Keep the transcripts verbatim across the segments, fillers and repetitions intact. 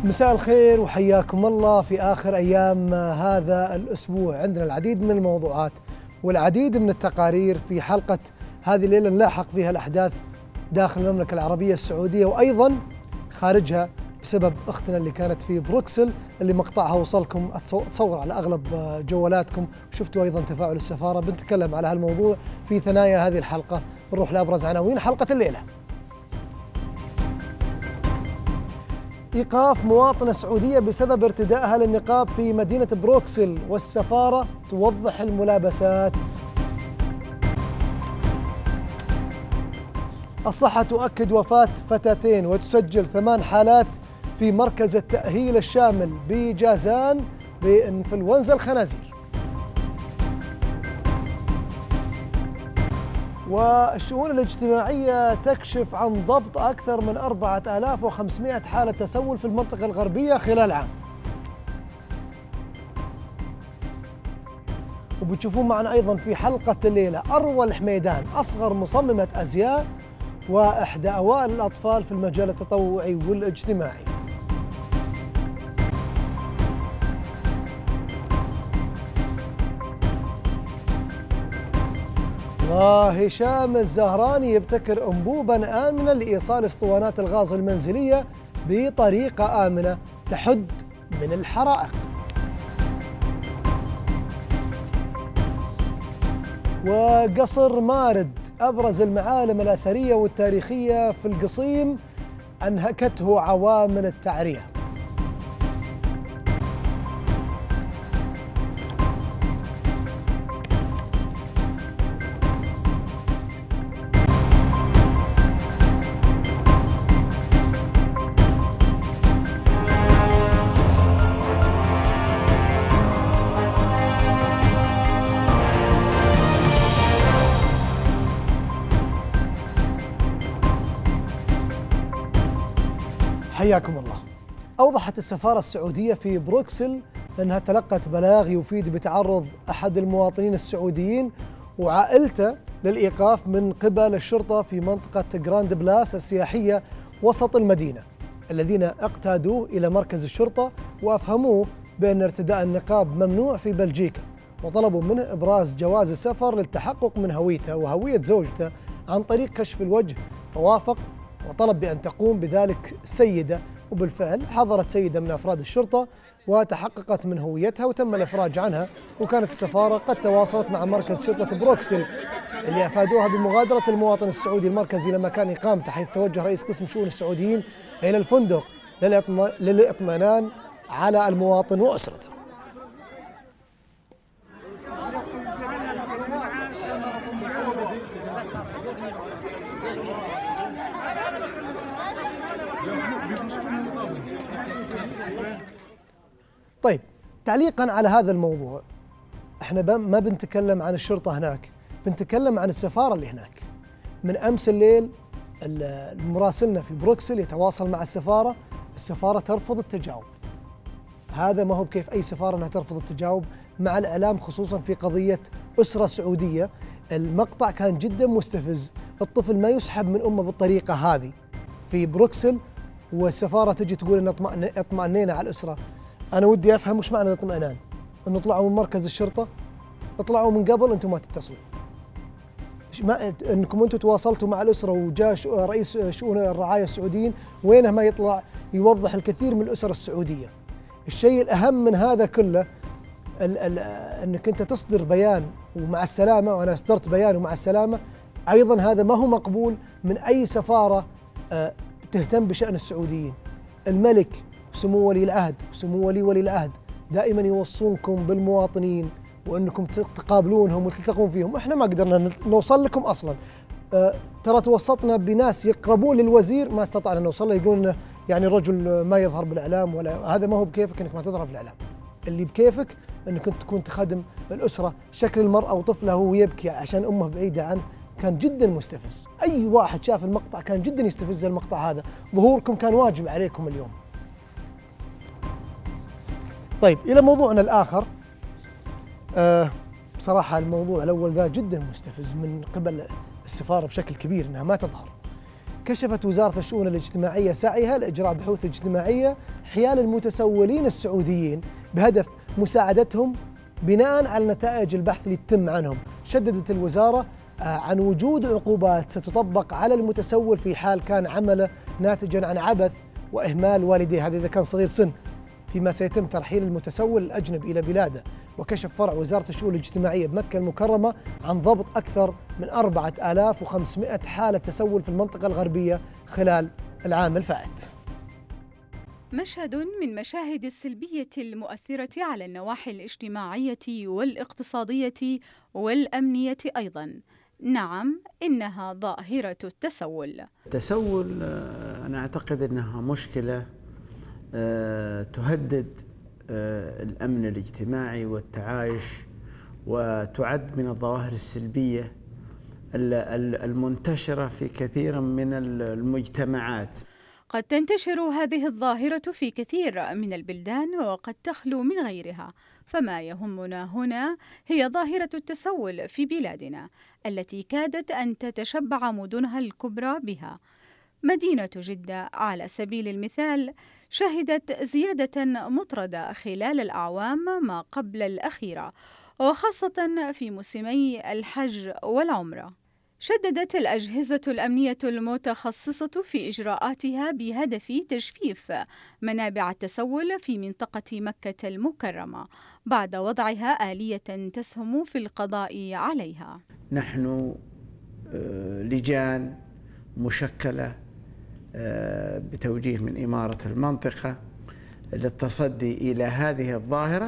مساء الخير وحياكم الله في آخر أيام هذا الأسبوع. عندنا العديد من الموضوعات والعديد من التقارير في حلقة هذه الليلة نلاحق فيها الأحداث داخل المملكة العربية السعودية وأيضا خارجها بسبب أختنا اللي كانت في بروكسل اللي مقطعها وصلكم أتصور على أغلب جوالاتكم، وشفتوا أيضا تفاعل السفارة. بنتكلم على هالموضوع في ثنايا هذه الحلقة. نروح لأبرز عناوين حلقة الليلة. إيقاف مواطنة سعودية بسبب ارتدائها للنقاب في مدينة بروكسل والسفارة توضح الملابسات. الصحة تؤكد وفاة فتاتين وتسجل ثمان حالات في مركز التأهيل الشامل بجازان بإنفلونزا الخنازير. والشؤون الاجتماعية تكشف عن ضبط أكثر من أربعة آلاف وخمسمائة حالة تسول في المنطقة الغربية خلال عام. وبتشوفون معنا أيضا في حلقة الليلة أروى الحميدان أصغر مصممة أزياء وإحدى أوائل الأطفال في المجال التطوعي والاجتماعي. وهشام الزهراني يبتكر أنبوبا آمنة لإيصال اسطوانات الغاز المنزلية بطريقة آمنة تحد من الحرائق. وقصر مارد أبرز المعالم الأثرية والتاريخية في القصيم أنهكته عوامل التعرية. حياكم الله. أوضحت السفارة السعودية في بروكسل أنها تلقت بلاغ يفيد بتعرض أحد المواطنين السعوديين وعائلته للإيقاف من قبل الشرطة في منطقة جراند بلاس السياحية وسط المدينة، الذين اقتادوه إلى مركز الشرطة وأفهموه بأن ارتداء النقاب ممنوع في بلجيكا، وطلبوا منه إبراز جواز السفر للتحقق من هويته وهوية زوجته عن طريق كشف الوجه، فوافق وطلب بأن تقوم بذلك سيدة، وبالفعل حضرت سيدة من أفراد الشرطة وتحققت من هويتها وتم الإفراج عنها. وكانت السفارة قد تواصلت مع مركز شرطة بروكسل اللي أفادوها بمغادرة المواطن السعودي المركزي لمكان إقامته، حيث توجه رئيس قسم شؤون السعوديين إلى الفندق للإطمئنان على المواطن وأسرته. طيب، تعليقا على هذا الموضوع، احنا ما بنتكلم عن الشرطة هناك، بنتكلم عن السفارة اللي هناك. من أمس الليل مراسلنا في بروكسل يتواصل مع السفارة، السفارة ترفض التجاوب. هذا ما هو بكيف أي سفارة أنها ترفض التجاوب مع الإعلام، خصوصا في قضية أسرة سعودية. المقطع كان جدا مستفز، الطفل ما يسحب من أمه بالطريقة هذه في بروكسل والسفارة تجي تقول إن اطمأنينا على الأسرة. أنا ودي أفهم وش معنى الاطمئنان؟ إنه طلعوا من مركز الشرطة، اطلعوا من قبل أنتم ما تتصلوا. ما إنكم أنتم تواصلتوا مع الأسرة وجاء رئيس شؤون الرعاية السعوديين، وينه ما يطلع يوضح الكثير من الأسر السعودية. الشيء الأهم من هذا كله ال ال أنك أنت تصدر بيان ومع السلامة، وأنا أصدرت بيان ومع السلامة. أيضا هذا ما هو مقبول من أي سفارة أه تهتم بشأن السعوديين. الملك وسمو ولي العهد وسمو ولي ولي العهد دائما يوصونكم بالمواطنين وانكم تقابلونهم وتلتقون فيهم. احنا ما قدرنا نوصل لكم اصلا، أه ترى توسطنا بناس يقربون للوزير ما استطعنا نوصل له، يقولون انه يعني الرجل ما يظهر بالاعلام، ولا هذا ما هو بكيفك انك ما تظهر في الاعلام. اللي بكيفك انك انت تكون تخدم الاسره. شكل المراه وطفله وهو يبكي عشان امه بعيده عنه كان جدا مستفز. اي واحد شاف المقطع كان جدا يستفز المقطع هذا. ظهوركم كان واجب عليكم اليوم. طيب، إلى موضوعنا الآخر. أه بصراحة الموضوع الأول ذا جدا مستفز من قبل السفارة بشكل كبير، أنها ما تظهر. كشفت وزارة الشؤون الاجتماعية سعيها لإجراء بحوث اجتماعية حيال المتسولين السعوديين بهدف مساعدتهم بناء على نتائج البحث اللي تتم عنهم. شددت الوزارة عن وجود عقوبات ستطبق على المتسول في حال كان عمله ناتجا عن عبث وإهمال والديه، هذا إذا كان صغير سن، فيما سيتم ترحيل المتسول الأجنبي إلى بلاده. وكشف فرع وزارة الشؤون الاجتماعية بمكة المكرمة عن ضبط أكثر من أربعة آلاف وخمسمائة حالة تسول في المنطقة الغربية خلال العام الفائت. مشهد من مشاهد السلبية المؤثرة على النواحي الاجتماعية والاقتصادية والأمنية أيضاً. نعم، إنها ظاهرة التسول. التسول أنا أعتقد أنها مشكلة تهدد الأمن الاجتماعي والتعايش، وتعد من الظواهر السلبية المنتشرة في كثير من المجتمعات. قد تنتشر هذه الظاهرة في كثير من البلدان وقد تخلو من غيرها، فما يهمنا هنا هي ظاهرة التسول في بلادنا التي كادت أن تتشبع مدنها الكبرى بها. مدينة جدة على سبيل المثال شهدت زيادة مطردة خلال الأعوام ما قبل الأخيرة، وخاصة في موسمي الحج والعمرة. شددت الأجهزة الأمنية المتخصصة في إجراءاتها بهدف تجفيف منابع التسول في منطقة مكة المكرمة بعد وضعها آلية تسهم في القضاء عليها. نحن لجان مشكلة بتوجيه من إمارة المنطقة للتصدي إلى هذه الظاهرة،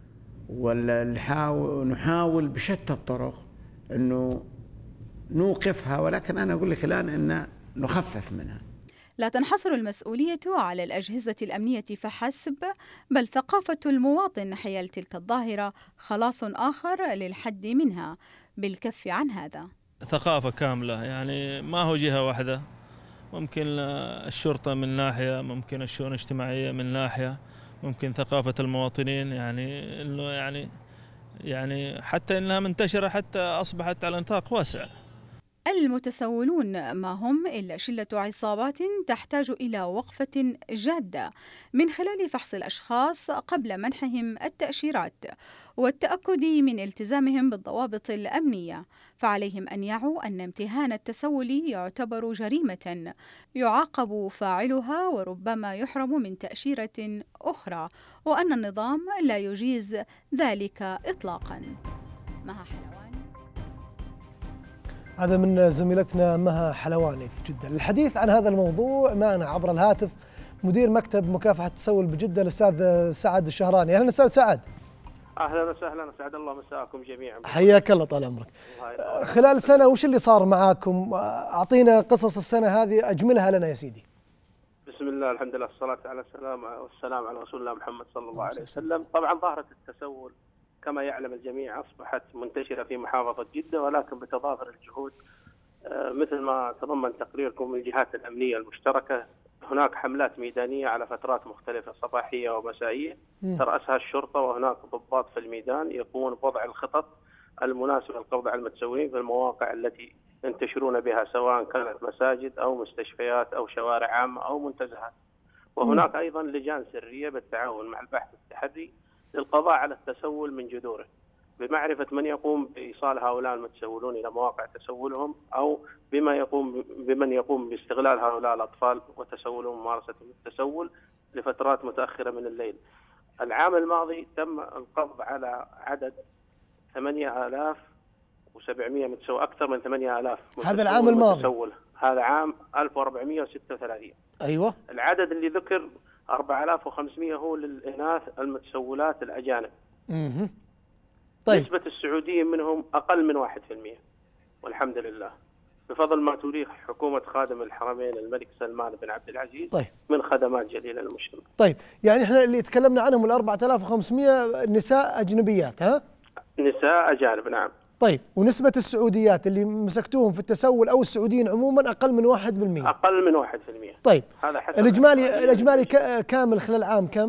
ونحاول بشتى الطرق أنه نوقفها، ولكن أنا أقول لك الآن أن نخفف منها. لا تنحصر المسؤولية على الأجهزة الأمنية فحسب، بل ثقافة المواطن حيال تلك الظاهرة خلاص آخر للحد منها بالكف عن هذا. ثقافة كاملة، يعني ما هو جهة واحدة، ممكن الشرطة من ناحية، ممكن الشؤون الاجتماعية من ناحية، ممكن ثقافة المواطنين، يعني إنه يعني يعني حتى إنها منتشرة، حتى أصبحت على نطاق واسع. المتسولون ما هم إلا شلة عصابات تحتاج إلى وقفة جادة من خلال فحص الأشخاص قبل منحهم التأشيرات والتأكد من التزامهم بالضوابط الأمنية، فعليهم أن يعوا أن امتهان التسول يعتبر جريمة يعاقب فاعلها وربما يحرم من تأشيرة أخرى، وأن النظام لا يجيز ذلك إطلاقاً. مها حلواني. هذا من زميلتنا مها حلواني في جدة. للحديث عن هذا الموضوع معنا عبر الهاتف مدير مكتب مكافحة التسول بجدة الأستاذ سعد الشهراني. أهلا أستاذ سعد. أهلا وسهلا، أسعد الله مساءكم جميعا. حياك الله، طال عمرك. خلال سنة وش اللي صار معاكم؟ أعطينا قصص السنة هذه، أجملها لنا يا سيدي. بسم الله، الحمد لله، الصلاة على السلام والسلام على رسول الله محمد صلى الله عليه وسلم. طبعا ظاهرة التسول كما يعلم الجميع أصبحت منتشرة في محافظة جدة، ولكن بتضافر الجهود مثل ما تضمن تقريركم من الجهات الأمنية المشتركة. هناك حملات ميدانية على فترات مختلفة صباحية ومسائية ترأسها الشرطة، وهناك ضباط في الميدان يقومون بوضع الخطط المناسبة للقبض على المتسولين في المواقع التي ينتشرون بها، سواء كانت مساجد أو مستشفيات أو شوارع عامة أو منتزهات. وهناك أيضا لجان سرية بالتعاون مع البحث التحري للقضاء على التسول من جذوره، بمعرفة من يقوم بإيصال هؤلاء المتسولون إلى مواقع تسولهم، أو بما يقوم بمن يقوم باستغلال هؤلاء الأطفال وتسولهم وممارستهم التسول لفترات متأخرة من الليل. العام الماضي تم القبض على عدد ثمانية آلاف وسبعمائة متسول، أكثر من ثمانية آلاف. هذا العام الماضي. متسول. هذا عام ألف وأربعمائة وستة وثلاثين. أيوة. العدد اللي ذكر أربعة آلاف وخمسمائة هو للإناث المتسولات الأجانب. اها. طيب. نسبة السعوديين منهم أقل من واحد في المئة، والحمد لله بفضل ما توليه حكومة خادم الحرمين الملك سلمان بن عبد العزيز. طيب. من خدمات جليلة للمجتمع. طيب، يعني احنا اللي تكلمنا عنهم ال أربعة آلاف وخمسمائة نساء أجنبيات، ها؟ نساء أجانب، نعم. طيب، ونسبة السعوديات اللي مسكتوهم في التسول أو السعوديين عموما أقل من واحد بالمئة. أقل من واحد في المئة. طيب، هذا حسب الإجمالي الإجمالي كامل خلال العام كم؟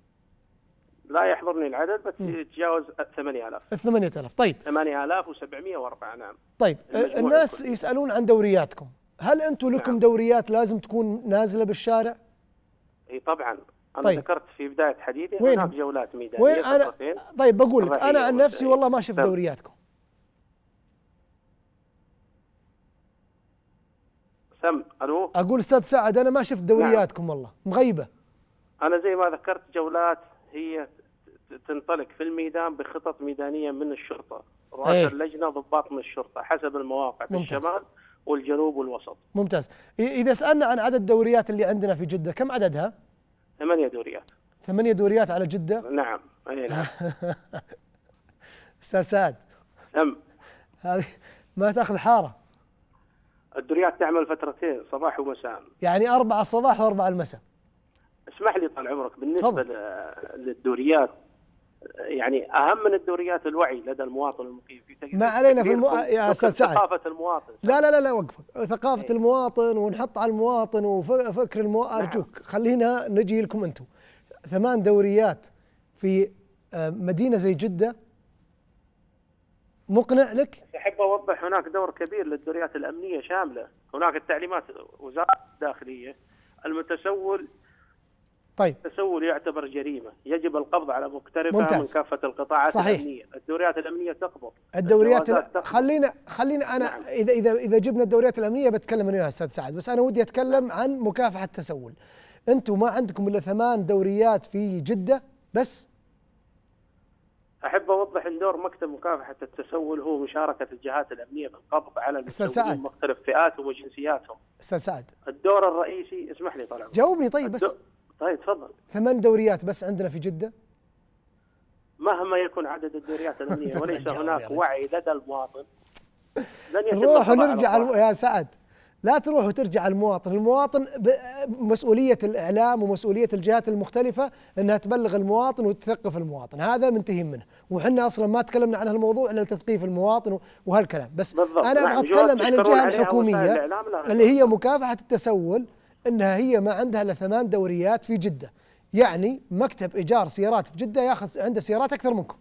لا يحضرني العدد، بس يتجاوز ثمانية آلاف. ثمانية آلاف. طيب. ثمانية آلاف وسبعمائة وأربعة، نعم. طيب، الناس يسألون عن دورياتكم، هل انتم لكم نعم. دوريات لازم تكون نازله بالشارع؟ اي طبعا. انا طيب. ذكرت في بدايه حديثي وين هناك جولات ميدانيه. وين انا فترتين. طيب بقول لك صباحية انا عن نفسي ومسائية. والله ما شفت تمام. دورياتكم. سم الو. اقول استاذ سعد انا ما شفت دورياتكم والله مغيبه. انا زي ما ذكرت جولات هي تنطلق في الميدان بخطط ميدانيه من الشرطه، رؤساء أيه. اللجنه ضباط من الشرطه حسب المواقع في ممتاز. الشمال والجنوب والوسط. ممتاز. إ- اذا سالنا عن عدد الدوريات اللي عندنا في جده كم عددها؟ ثمانيه دوريات. ثمانية دوريات على جده. نعم اي نعم. استاذ سعد سم هذه ما تاخذ حاره. الدوريات تعمل فترتين صباح ومساء. يعني أربعة الصباح وأربعة المساء. اسمح لي طال عمرك بالنسبه تفضل. ل- للدوريات، يعني اهم من الدوريات الوعي لدى المواطن المقيم في تقديم ما علينا في المو... تقدير يا استاذ سعد ثقافه المواطن. لا لا لا لا وقفك ثقافة المواطن ونحط على المواطن وفكر المواطن. أرجوك خلينا نجي لكم أنتم. ثمان دوريات في آه، مدينة زي جدة مقنع لك؟ احب اوضح هناك دور كبير للدوريات الامنيه شامله، هناك التعليمات وزاره الداخليه المتسول. طيب التسول يعتبر جريمه، يجب القبض على مقترفها ممتاز. من كافه القطاعات صحيح. الامنيه، الدوريات الامنيه تقبض. الدوريات الجوازات لا تقبض. خلينا خلينا انا نعم. اذا اذا اذا جبنا الدوريات الامنيه بتكلم انا يا استاذ سعد، بس انا ودي اتكلم عن مكافحه التسول. انتم ما عندكم الا ثمان دوريات في جده بس؟ احب اوضح ان دور مكتب مكافحه التسول هو مشاركه الجهات الامنيه بالقبض على أستاذ المتسولين سعد. مختلف فئاتهم وجنسياتهم. استاذ سعد الدور الرئيسي، اسمح لي طال عمرك. جاوبني طيب بس. الدو... طيب تفضل. ثمان دوريات بس عندنا في جده؟ مهما يكون عدد الدوريات الامنيه وليس جاوب يا هناك رجل. وعي لدى المواطن لن يتم نروح القضاء على ونرجع الظاهر. الم... يا سعد لا تروح وترجع المواطن، المواطن مسؤولية الإعلام ومسؤولية الجهات المختلفة أنها تبلغ المواطن وتثقف المواطن، هذا منتهي منه، وحنا أصلا ما تكلمنا عن هالموضوع إلا تثقيف المواطن وهالكلام، بس بالضبط. أنا نعم. أبغى أتكلم عن الجهة عليها الحكومية وسائل الإعلام لا اللي هي مكافحة التسول، أنها هي ما عندها إلا ثمان دوريات في جدة، يعني مكتب إيجار سيارات في جدة ياخذ عنده سيارات أكثر منكم.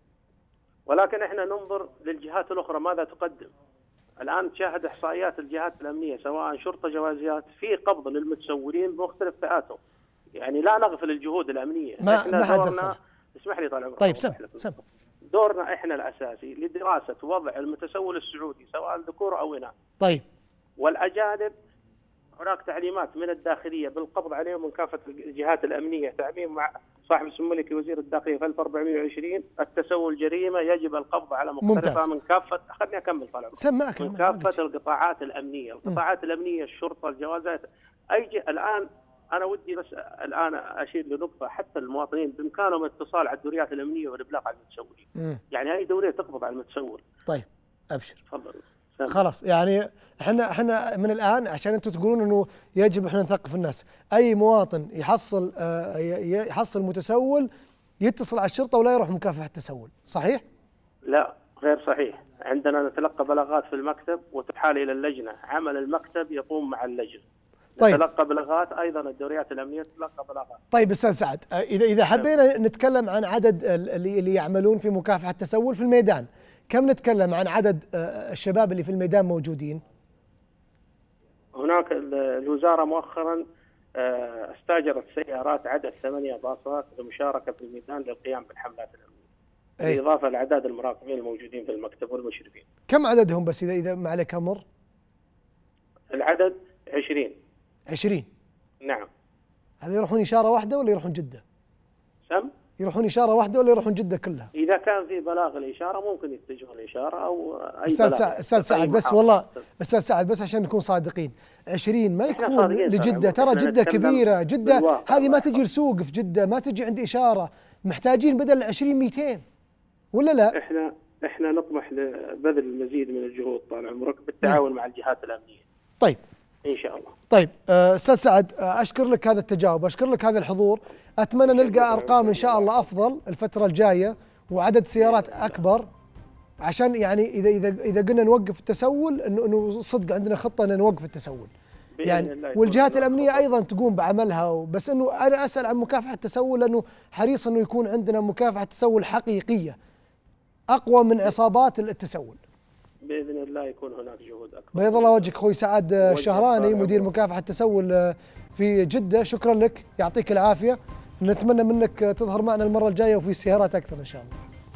ولكن احنا ننظر للجهات الاخرى ماذا تقدم. الان تشاهد احصائيات الجهات الامنيه سواء شرطه جوازيات في قبض للمتسولين بمختلف فئاتهم. يعني لا نغفل الجهود الامنيه. ما احنا ما حد دورنا غفلها. اسمح لي طال عمرك. طيب سم سم دورنا احنا الاساسي لدراسه وضع المتسول السعودي سواء ذكور او اناث. طيب والاجانب هناك تعليمات من الداخليه بالقبض عليهم من كافه الجهات الامنيه، تعميم مع صاحب السمو الملكي وزير الداخليه في ألف وأربعمائة وعشرين، التسول جريمه يجب القبض على مقترفه من كافه. خليني اكمل طال عمرك. سمعك من كافه القطاعات الامنيه، القطاعات الامنيه، الشرطه، الجوازات، اي ج... الان انا ودي بس الان اشير لنقطه حتى المواطنين بامكانهم الاتصال على الدوريات الامنيه والابلاغ على المتسولين. يعني اي دوريه تقبض على المتسول. طيب ابشر. تفضل. خلاص يعني احنا احنا من الان عشان انتم تقولون انه يجب احنا نثقف الناس، اي مواطن يحصل اه يحصل متسول يتصل على الشرطه ولا يروح مكافحه التسول، صحيح؟ لا غير صحيح، عندنا نتلقى بلاغات في المكتب وتحال الى اللجنه، عمل المكتب يقوم مع اللجنه. طيب. نتلقى بلاغات، ايضا الدوريات الامنيه تتلقى بلاغات. طيب استاذ سعد، اذا اذا حبينا نتكلم عن عدد اللي اللي يعملون في مكافحه التسول في الميدان، كم نتكلم عن عدد الشباب اللي في الميدان موجودين؟ هناك الوزاره مؤخرا استاجرت سيارات عدد ثمانية باصات للمشاركه في الميدان للقيام بالحملات الامنيه. بالاضافه لاعداد المراقبين الموجودين في المكتب والمشرفين. كم عددهم بس اذا اذا ما عليك امر؟ العدد عشرين. عشرين. نعم. هذا يروحون اشاره واحده ولا يروحون جده؟ سم؟ يروحون اشاره واحده ولا يروحون جده كلها؟ اذا كان في بلاغ الاشاره ممكن يتجهون الاشاره او اي استاذ بلاغ. سعد استاذ سعد بس والله استاذ سعد بس عشان نكون صادقين، عشرين ما يكفون لجده، ترى جده كبيره، جده هذه ما تجي لسوق في جده، ما تجي عند اشاره، محتاجين بدل عشرين مئتين ولا لا؟ احنا احنا نطمح لبذل المزيد من الجهود طال عمرك بالتعاون م. مع الجهات الامنيه. طيب ان شاء الله. طيب استاذ سعد اشكر لك هذا التجاوب، اشكر لك هذا الحضور، اتمنى نلقى ارقام ان شاء الله افضل الفتره الجايه وعدد سيارات اكبر، عشان يعني اذا اذا اذا قلنا نوقف التسول انه انه صدق عندنا خطه ان نوقف التسول. يعني والجهات الامنيه ايضا تقوم بعملها، بس انه انا اسال عن مكافحه التسول لانه حريص انه يكون عندنا مكافحه تسول حقيقيه اقوى من عصابات التسول. باذن الله يكون هناك جهود اكبر. بيض الله وجهك اخوي سعد الشهراني مدير مكافحه التسول في جده، شكرا لك يعطيك العافيه، نتمنى منك تظهر معنا المره الجايه وفي سيارات اكثر ان شاء الله.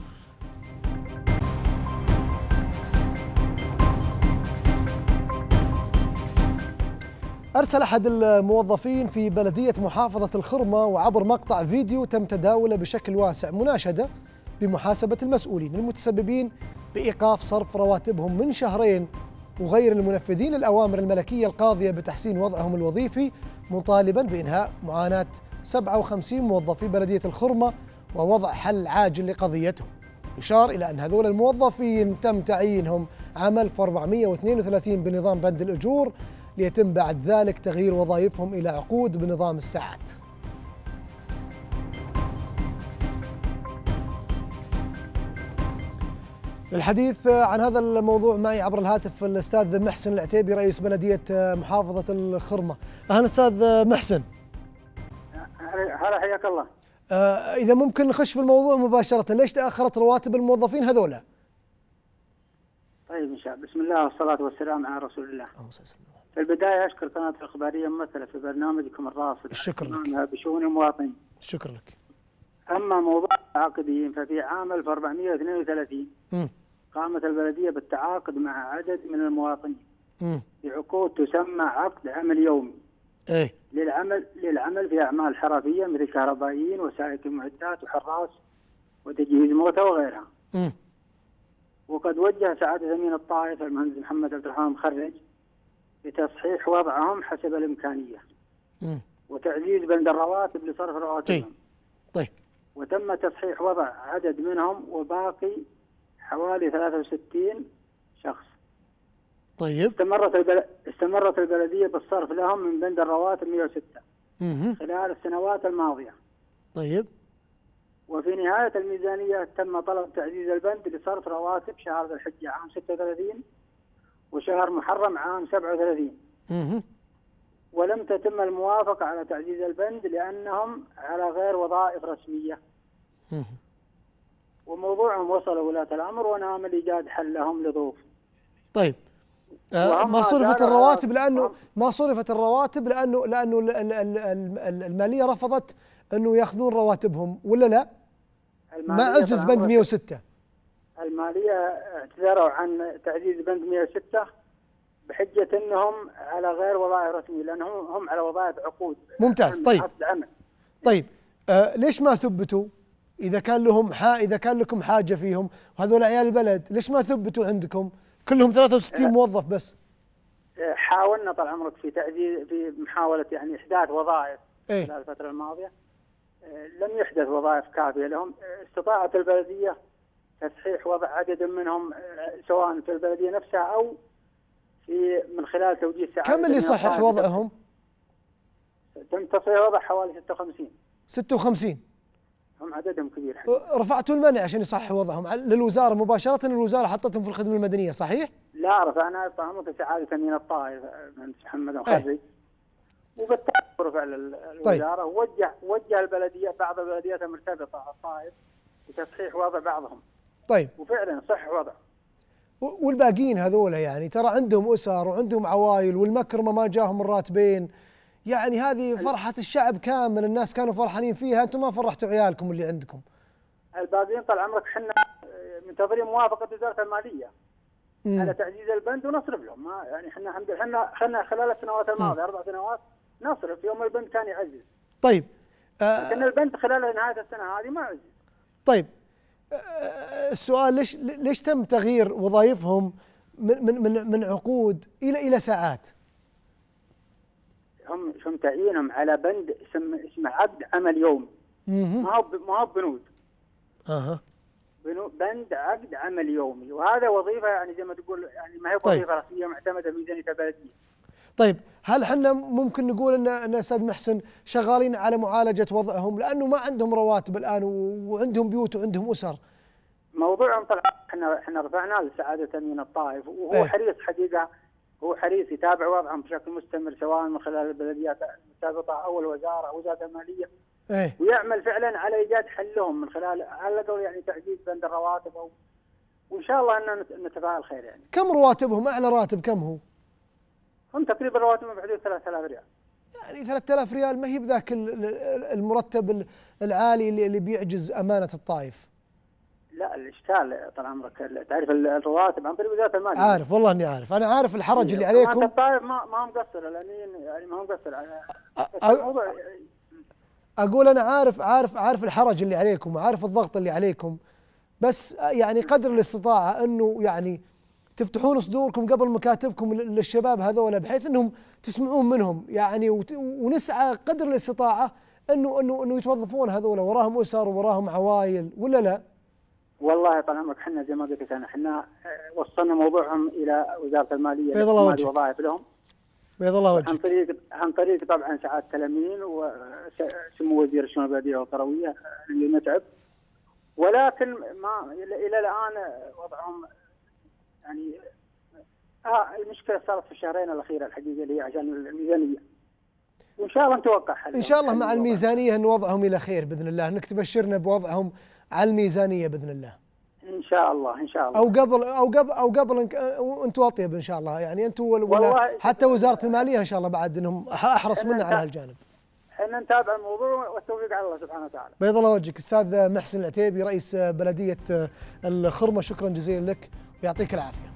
أرسل أحد الموظفين في بلدية محافظة الخرمة وعبر مقطع فيديو تم تداوله بشكل واسع مناشدة بمحاسبة المسؤولين المتسببين بإيقاف صرف رواتبهم من شهرين وغير المنفذين الأوامر الملكية القاضية بتحسين وضعهم الوظيفي، مطالبا بإنهاء معاناة سبعة وخمسين موظف في بلدية الخرمة ووضع حل عاجل لقضيتهم. يشار إلى أن هذول الموظفين تم تعيينهم عمل في أربعمئة واثنين وثلاثين بنظام بند الأجور، ليتم بعد ذلك تغيير وظائفهم إلى عقود بنظام الساعات. للحديث عن هذا الموضوع معي عبر الهاتف الأستاذ محسن العتيبي رئيس بلدية محافظة الخرمة. أهلا أستاذ محسن. هلا حياك الله. آه إذا ممكن نخش في الموضوع مباشرة، ليش تأخرت رواتب الموظفين هذولا؟ طيب إن شاء الله، بسم الله والصلاة والسلام على رسول الله. في البداية أشكر قناة الإخبارية ممثلة في برنامجكم الراصد. الشكر لك. بشؤون المواطنين. الشكر لك. أما موضوع العاقدين ففي عام ألف وأربعمئة واثنين وثلاثين م. قامت البلدية بالتعاقد مع عدد من المواطنين م. بعقود تسمى عقد عمل يومي. إيه؟ للعمل للعمل في أعمال حرفية مثل كهربائيين وسائق معدات وحراس وتجهيز موتى وغيرها. م. وقد وجه سعادة أمين الطائف المهندس محمد عبد الرحمن مخرج لتصحيح وضعهم حسب الإمكانية م. وتعزيز بند الرواتب لصرف رواتبهم. طيب. طيب. وتم تصحيح وضع عدد منهم وباقي حوالي ثلاثة وستين شخص. طيب. استمرت البل... استمرت البلدية بالصرف لهم من بند الرواتب مئة وستة مه. خلال السنوات الماضية. طيب. وفي نهاية الميزانية تم طلب تعزيز البند لصرف رواتب شهر ذي الحجة عام ستة وثلاثين وشهر محرم عام سبعة وثلاثين. مه. ولم تتم الموافقة على تعزيز البند لأنهم على غير وظائف رسمية. مه. وموضوعهم وصل ولاة الأمر ونعمل إيجاد حل لهم لظروف. طيب. آه ما صرفت الرواتب لأنه ما صرفت الرواتب لأنه لأنه المالية رفضت أنه يأخذون رواتبهم ولا لا؟ ما عزز بند مئة وستة. المالية اعتذروا عن تعزيز بند مئة وستة بحجة أنهم على غير وظائف رسمية لأنهم هم على وظائف عقود. ممتاز. طيب. عمل. طيب آه ليش ما ثبتوا؟ إذا كان لهم حا إذا كان لكم حاجة فيهم وهذول عيال البلد، ليش ما ثبتوا عندكم؟ كلهم ثلاثة وستين موظف بس. حاولنا طال عمرك في تعزيز في محاولة يعني إحداث وظائف إيه؟ خلال الفترة الماضية لم يحدث وظائف كافية لهم. استطاعت البلدية تصحيح وضع عدد منهم سواء في البلدية نفسها أو في من خلال توجيه ساعات. كم اللي صحح وضعهم؟ تم تصحيح وضع حوالي ستة وخمسين. ستة وخمسين. هم عددهم كبير. رفعتوا المنع عشان يصححوا وضعهم للوزارة مباشرة، الوزارة حطتهم في الخدمة المدنية صحيح؟ لا رفعنا طعمة سعادة أمين الطائف المهندس محمد مخرج وبالتالي رفع للوزارة. طيب. ووجه وجه البلدية بعض البلديات المرتبطة على الطائف لتصحيح وضع بعضهم. طيب. وفعلا صح وضع. والباقيين هذولا يعني ترى عندهم أسر وعندهم عوائل والمكرمة ما جاهم الراتبين، يعني هذه فرحة الشعب كامل، الناس كانوا فرحانين فيها، أنتم ما فرحتوا عيالكم اللي عندكم. الباقيين طال عمرك حنا منتظرين موافقة وزارة المالية مم. على تعزيز البند ونصرف لهم. ما يعني حنا الحمد لله حنا حنا خلال السنوات الماضية أربع سنوات نصرف يوم البند كان يعزز. طيب. آه لكن البند خلال نهاية السنة هذه ما عزز. طيب. آه السؤال ليش ليش تم تغيير وظائفهم من من من من عقود إلى إلى ساعات؟ هم هم تعيينهم على بند اسمه اسمه عقد عمل يومي. ما هو ما هو بنود. اها. بند عقد عمل يومي، وهذا وظيفه يعني زي ما تقول يعني ما هي طيب. وظيفه رسميه معتمده بميزانيه البلديه. طيب هل احنا ممكن نقول ان ان استاذ محسن شغالين على معالجه وضعهم لانه ما عندهم رواتب الان وعندهم بيوت وعندهم اسر؟ موضوعهم طبعا احنا احنا رفعناه لسعاده امين الطائف وهو ايه؟ حريص حقيقه، هو حريص يتابع وضعهم بشكل مستمر سواء من خلال البلديات المرتبطه او الوزاره او وزاره الماليه. ايه؟ ويعمل فعلا على ايجاد حل لهم من خلال على قول يعني تعزيز بند الرواتب او وإن شاء الله أن نتفاعل خير يعني. كم رواتبهم؟ أعلى راتب كم هو؟ هم تقريبا رواتبهم بحدود ثلاثة آلاف ريال. يعني ثلاثة آلاف ريال ما هي بذاك المرتب العالي اللي بيعجز أمانة الطائف. لا الإشكال طال عمرك تعرف الرواتب عن طريق وزارة المالية. عارف والله إني عارف، أنا عارف الحرج اللي عليكم. أمانة الطائف ما ما مقصر الأمين يعني ما مقصر على الموضوع. أقول أنا عارف عارف عارف الحرج اللي عليكم وعارف الضغط اللي عليكم، بس يعني قدر الاستطاعة أنه يعني تفتحون صدوركم قبل مكاتبكم للشباب هذولا بحيث أنهم تسمعون منهم يعني، ونسعى قدر الاستطاعة أنه أنه أنه يتوظفون هذولا، وراهم أسر وراهم عوائل ولا لا؟ والله طال عمرك احنا زي ما قلت لك انا احنا وصلنا موضوعهم الى وزاره الماليه بيض الله وجهك. وظائف لهم بيض الله وجهك. عن طريق عن طريق طبعا سعاده الامين وسمو وزير الشؤون البلديه والقرويه اللي نتعب، ولكن ما الى الان وضعهم يعني اه المشكله صارت في الشهرين الاخيره الحقيقه اللي هي عشان الميزانيه، وان شاء الله نتوقع حل. ان شاء الله مع الميزانيه ان وضعهم الى خير باذن الله، انك تبشرنا بوضعهم على الميزانيه باذن الله. ان شاء الله ان شاء الله. او قبل او قبل او قبل انتم اطيب ان شاء الله، يعني انتم ولا حتى وزاره الماليه ان شاء الله بعد انهم احرص منا على هالجانب. احنا نتابع الموضوع والتوفيق على الله سبحانه وتعالى. بيض الله وجهك استاذ محسن العتيبي رئيس بلديه الخرمه، شكرا جزيلا لك ويعطيك العافيه.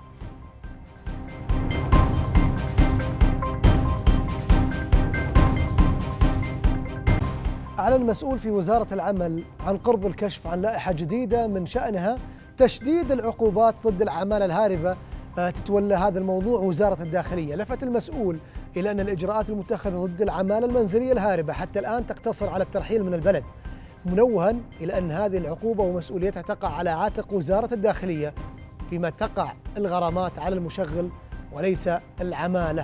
أعلن مسؤول في وزارة العمل عن قرب الكشف عن لائحة جديدة من شأنها تشديد العقوبات ضد العمالة الهاربة. تتولى هذا الموضوع وزارة الداخلية. لفت المسؤول إلى أن الإجراءات المتخذة ضد العمالة المنزلية الهاربة حتى الآن تقتصر على الترحيل من البلد، منوها إلى أن هذه العقوبة ومسؤوليتها تقع على عاتق وزارة الداخلية، فيما تقع الغرامات على المشغل وليس العمالة.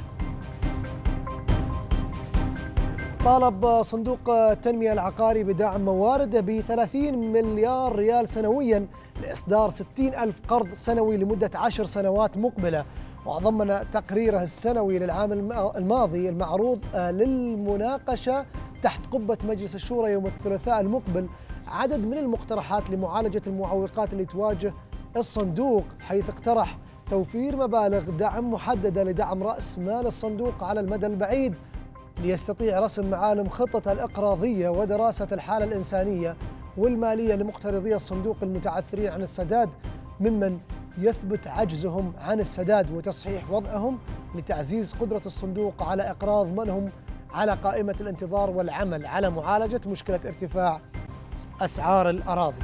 طالب صندوق التنمية العقاري بدعم موارده بثلاثين مليار ريال سنويا لإصدار ستين ألف قرض سنوي لمدة عشر سنوات مقبلة. وضمن تقريره السنوي للعام الماضي المعروض للمناقشة تحت قبة مجلس الشورى يوم الثلاثاء المقبل عدد من المقترحات لمعالجة المعوقات اللي تواجه الصندوق، حيث اقترح توفير مبالغ دعم محددة لدعم رأس مال الصندوق على المدى البعيد ليستطيع رسم معالم خطة الإقراضية ودراسة الحالة الإنسانية والمالية لمقترضي الصندوق المتعثرين عن السداد ممن يثبت عجزهم عن السداد، وتصحيح وضعهم لتعزيز قدرة الصندوق على إقراض من هم على قائمة الانتظار والعمل على معالجة مشكلة ارتفاع أسعار الأراضي.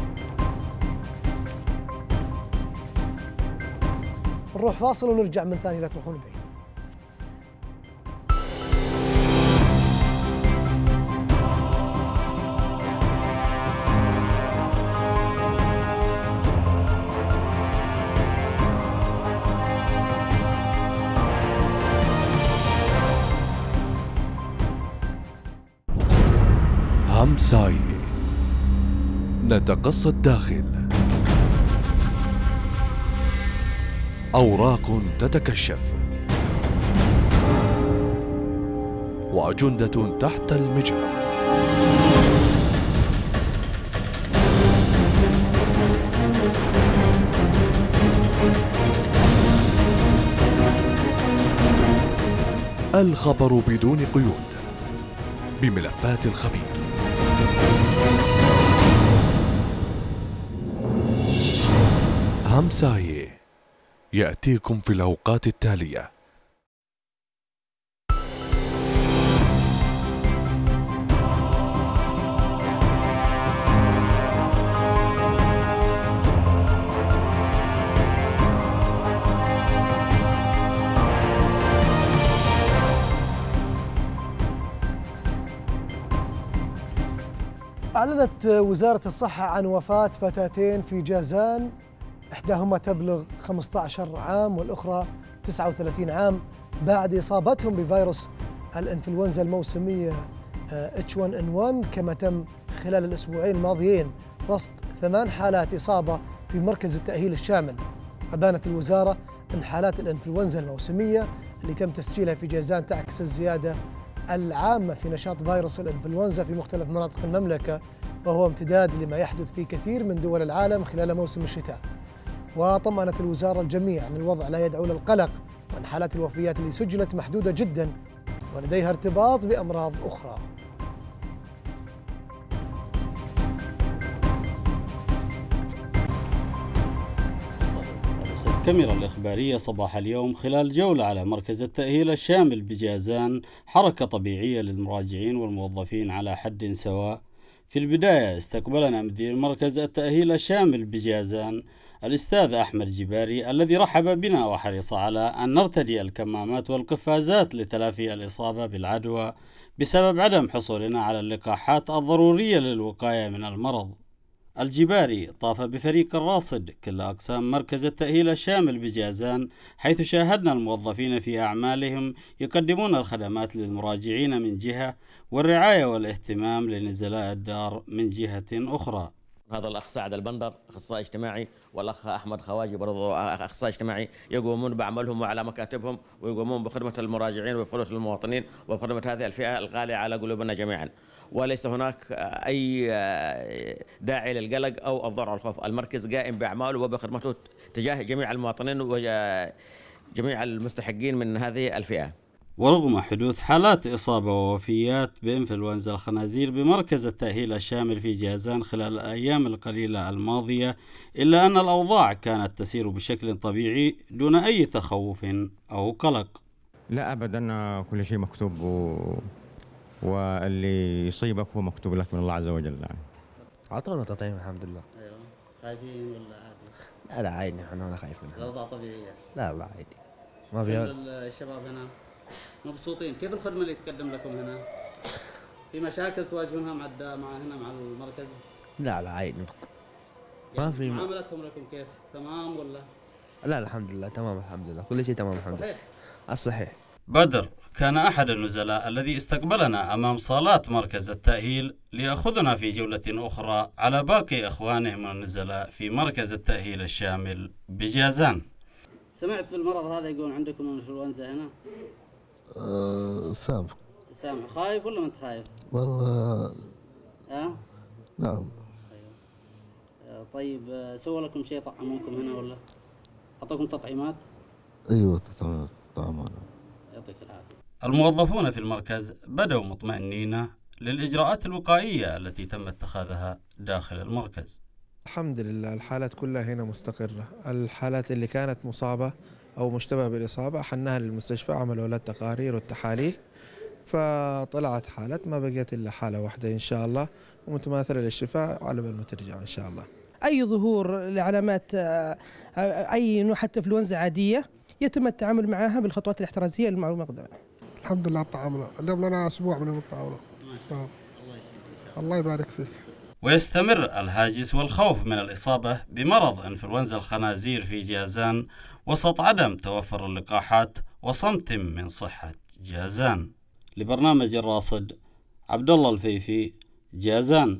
نروح فاصل ونرجع من ثاني، لا تروحون بعيد. همساي نتقصى الداخل، أوراق تتكشف وأجندة تحت المجهر. الخبر بدون قيود بملفات الخبير. همساي يأتيكم في الأوقات التالية. أعلنت وزارة الصحة عن وفاة فتاتين في جازان، إحداهما تبلغ خمسة عشر عام والأخرى تسعة وثلاثين عام بعد إصابتهم بفيروس الإنفلونزا الموسمية إتش واحد إن واحد، كما تم خلال الأسبوعين الماضيين رصد ثمان حالات إصابة في مركز التأهيل الشامل. أبانت الوزارة أن حالات الإنفلونزا الموسمية اللي تم تسجيلها في جازان تعكس الزيادة العامة في نشاط فيروس الإنفلونزا في مختلف مناطق المملكة، وهو امتداد لما يحدث في كثير من دول العالم خلال موسم الشتاء. وطمأنت الوزارة الجميع أن الوضع لا يدعو للقلق، وأن حالات الوفيات اللي سجلت محدودة جدا ولديها ارتباط بأمراض أخرى. الكاميرا الإخبارية صباح اليوم خلال جولة على مركز التأهيل الشامل بجازان حركة طبيعية للمراجعين والموظفين على حد سواء. في البداية استقبلنا مدير مركز التأهيل الشامل بجازان الأستاذ أحمد جباري، الذي رحب بنا وحرص على أن نرتدي الكمامات والقفازات لتلافي الإصابة بالعدوى بسبب عدم حصولنا على اللقاحات الضرورية للوقاية من المرض. الجباري طاف بفريق الراصد كل أقسام مركز التأهيل الشامل بجازان، حيث شاهدنا الموظفين في أعمالهم يقدمون الخدمات للمراجعين من جهة، والرعاية والاهتمام لنزلاء الدار من جهة أخرى. هذا الأخ سعد البندر أخصائي اجتماعي، والأخ أحمد خواجي برضو أخصائي اجتماعي، يقومون بعملهم وعلى مكاتبهم ويقومون بخدمة المراجعين وبخدمة المواطنين وبخدمة هذه الفئة الغالية على قلوبنا جميعا، وليس هناك أي داعي للقلق أو الضرر على الخوف. المركز قائم بأعماله وبخدمته تجاه جميع المواطنين وجميع المستحقين من هذه الفئة. ورغم حدوث حالات إصابة ووفيات بإنفلونزا الخنازير بمركز التأهيل الشامل في جازان خلال الأيام القليلة الماضية، إلا أن الأوضاع كانت تسير بشكل طبيعي دون أي تخوف أو قلق. لا أبدا، كل شيء مكتوب و... واللي يصيبك هو مكتوب لك من الله عز وجل. يعني أعطونا تطعيم الحمد لله. أيوة. خايفين ولا عادي؟ لا لا عادي، أنا خايف منها. الأوضاع طبيعية؟ لا لا عادي، ما في. الشباب هنا مبسوطين؟ كيف الخدمة اللي تقدم لكم هنا؟ في مشاكل تواجهونها مع الدا مع هنا مع المركز؟ لا لا عادي، ما يعني في. معاملتهم لكم كيف؟ تمام ولا؟ لا الحمد لله تمام، الحمد لله كل شيء تمام الحمد لله. الصحيح. بدر كان أحد النزلاء الذي استقبلنا أمام صالات مركز التأهيل ليأخذنا في جولة أخرى على باقي إخوانه من النزلاء في مركز التأهيل الشامل بجازان. سمعت بالمرض هذا يقول عندكم انفلونزا هنا؟ أه سامع. سامع. خايف ولا ما انت خايف؟ والله أه؟ نعم. أيوه. طيب سووا لكم شيء طعموكم هنا ولا؟ أعطوكم تطعيمات؟ أيوه تطعيمات طعمان. يعطيك العافية. الموظفون في المركز بدأوا مطمئنين للإجراءات الوقائية التي تم اتخاذها داخل المركز. الحمد لله الحالات كلها هنا مستقرة. الحالات اللي كانت مصابة أو مشتبه بالإصابة حناها للمستشفى، عملوا لها التقارير والتحاليل، فطلعت حالات ما بقيت إلا حالة واحدة إن شاء الله ومتماثلة للشفاء على بال ما ترجع إن شاء الله. أي ظهور لعلامات أي نوع حتى إنفلونزا عادية يتم التعامل معها بالخطوات الاحترازية المقدمة. الحمد لله التعامل قدم لنا أسبوع من التعامل. الله يبارك فيك. ويستمر الهاجس والخوف من الإصابة بمرض إنفلونزا الخنازير في جازان وسط عدم توفر اللقاحات وصمت من صحة جازان. لبرنامج الراصد عبد الله الفيفي، جازان.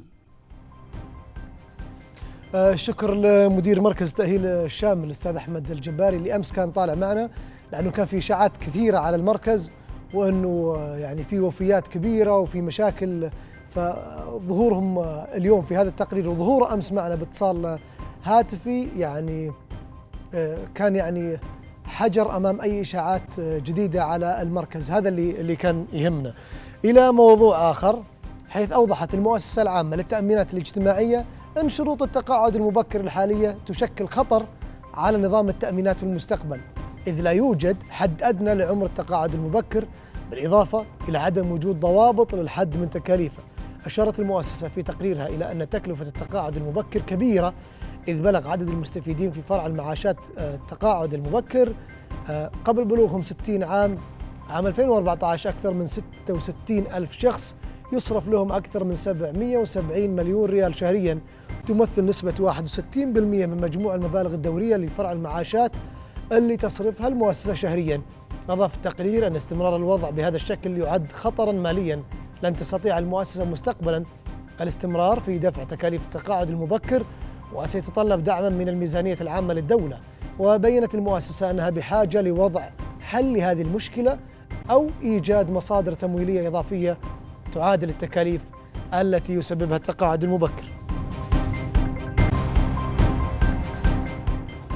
آه شكر لمدير مركز التأهيل الشامل الأستاذ أحمد الجباري اللي أمس كان طالع معنا، لأنه كان في إشاعات كثيرة على المركز وأنه يعني في وفيات كبيرة وفي مشاكل، فظهورهم اليوم في هذا التقرير وظهوره أمس معنا باتصال هاتفي يعني كان يعني حجر أمام أي إشاعات جديدة على المركز. هذا اللي اللي كان يهمنا. إلى موضوع آخر، حيث أوضحت المؤسسة العامة للتأمينات الاجتماعية أن شروط التقاعد المبكر الحالية تشكل خطر على نظام التأمينات في المستقبل، إذ لا يوجد حد أدنى لعمر التقاعد المبكر، بالإضافة إلى عدم وجود ضوابط للحد من تكاليفه. أشارت المؤسسة في تقريرها إلى أن تكلفة التقاعد المبكر كبيرة، إذ بلغ عدد المستفيدين في فرع المعاشات التقاعد المبكر قبل بلوغهم ستين عام عام ألفين وأربعة عشر أكثر من ستة وستين ألف شخص، يصرف لهم أكثر من سبعمئة وسبعين مليون ريال شهرياً، تمثل نسبة واحد وستين بالمئة من مجموع المبالغ الدورية لفرع المعاشات اللي تصرفها المؤسسة شهرياً. أضاف التقرير أن استمرار الوضع بهذا الشكل يعد خطراً مالياً، لن تستطيع المؤسسة مستقبلاً الاستمرار في دفع تكاليف التقاعد المبكر، وسيتطلب دعماً من الميزانية العامة للدولة. وبينت المؤسسة أنها بحاجة لوضع حل لهذه المشكلة أو إيجاد مصادر تمويلية إضافية تعادل التكاليف التي يسببها التقاعد المبكر.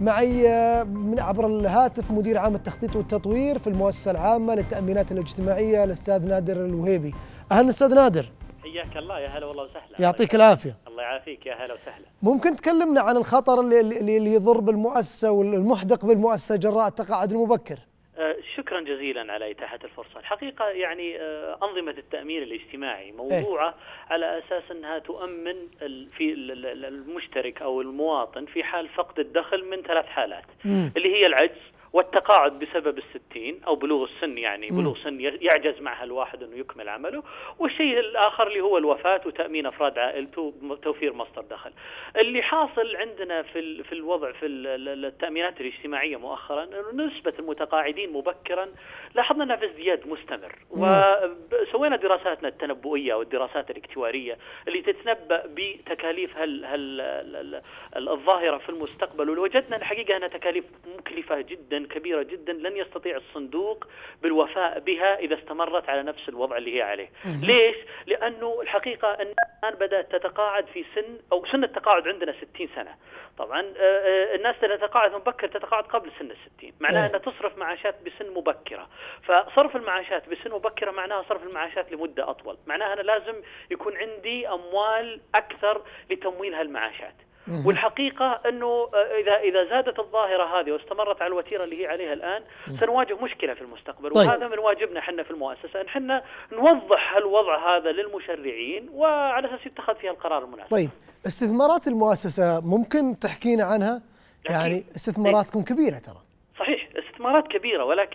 معي من عبر الهاتف مدير عام التخطيط والتطوير في المؤسسة العامة للتأمينات الاجتماعية الأستاذ نادر الوهيبي. أهلا أستاذ نادر. حياك الله، يا هلا والله وسهلا. يعطيك العافية. الله يعافيك، يا هلا وسهلا. ممكن تكلمنا عن الخطر اللي, اللي يضر بالمؤسسة والمحدق بالمؤسسة جراء التقاعد المبكر؟ آه شكرا جزيلا على إتاحة الفرصة. الحقيقة يعني آه أنظمة التأمين الاجتماعي موضوعة إيه؟ على أساس أنها تؤمن في المشترك أو المواطن في حال فقد الدخل من ثلاث حالات مم. اللي هي العجز والتقاعد بسبب الستين أو بلوغ السن، يعني بلوغ سن يعجز معها الواحد أنه يكمل عمله، والشيء الآخر اللي هو الوفاة وتأمين أفراد عائلته وتوفير مصدر دخل. اللي حاصل عندنا في في الوضع في التأمينات الاجتماعية مؤخرا أنه نسبة المتقاعدين مبكرا لاحظنا أنها في ازدياد مستمر، وسوينا دراساتنا التنبؤية والدراسات الاكتوارية اللي تتنبأ بتكاليف هال هال الظاهرة في المستقبل، ووجدنا الحقيقة أنها تكاليف مكلفة جدا كبيرة جدا لن يستطيع الصندوق بالوفاء بها إذا استمرت على نفس الوضع اللي هي عليه. ليش؟ لأنه الحقيقة أن الآن بدأت تتقاعد في سن أو سن التقاعد عندنا ستين سنة. طبعا الناس اللي تتقاعد مبكر تتقاعد قبل سن الستين، معناها أنها تصرف معاشات بسن مبكرة، فصرف المعاشات بسن مبكرة معناها صرف المعاشات لمدة أطول، معناها أنا لازم يكون عندي أموال أكثر لتمويل هالمعاشات. والحقيقة أنه إذا إذا زادت الظاهرة هذه واستمرت على الوتيرة اللي هي عليها الآن سنواجه مشكلة في المستقبل. طيب. وهذا من واجبنا حنا في المؤسسة أن حنا نوضح الوضع هذا للمشرعين وعلى أساس يتخذ فيها القرار المناسب. طيب، استثمارات المؤسسة ممكن تحكينا عنها؟ يعني استثماراتكم كبيرة ترى. صحيح، استثمارات كبيرة، ولكن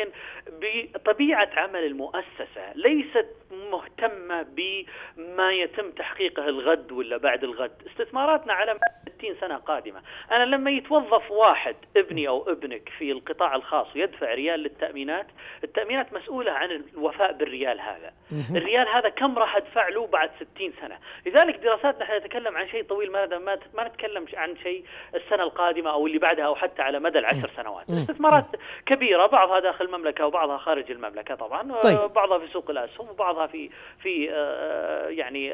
بطبيعة عمل المؤسسة ليست مهتمة بما يتم تحقيقه الغد ولا بعد الغد. استثماراتنا على ستين سنة قادمة. أنا لما يتوظف واحد ابني أو ابنك في القطاع الخاص ويدفع ريال للتأمينات، التأمينات مسؤولة عن الوفاء بالريال هذا. الريال هذا كم راح أدفع له بعد ستين سنة؟ لذلك دراساتنا احنا نتكلم عن شيء طويل مدى، ما ما نتكلم عن شيء السنة القادمة أو اللي بعدها أو حتى على مدى العشر سنوات. استثمارات كبيرة، بعضها داخل المملكة وبعضها خارج المملكة طبعا. طيب. بعضها في سوق الأسهم وبعضها في في آه يعني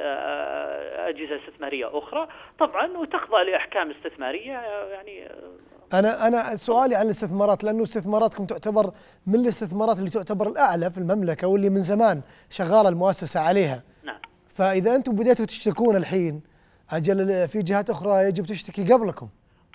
آه أجهزة استثمارية أخرى طبعا، وتخضع لأحكام استثمارية. يعني أنا أنا سؤالي عن الاستثمارات، لأنه استثماراتكم تعتبر من الاستثمارات اللي تعتبر الأعلى في المملكة واللي من زمان شغالة المؤسسة عليها. نعم. فإذا أنتم بديتوا تشتكون الحين، أجل في جهات أخرى يجب تشتكي قبلكم.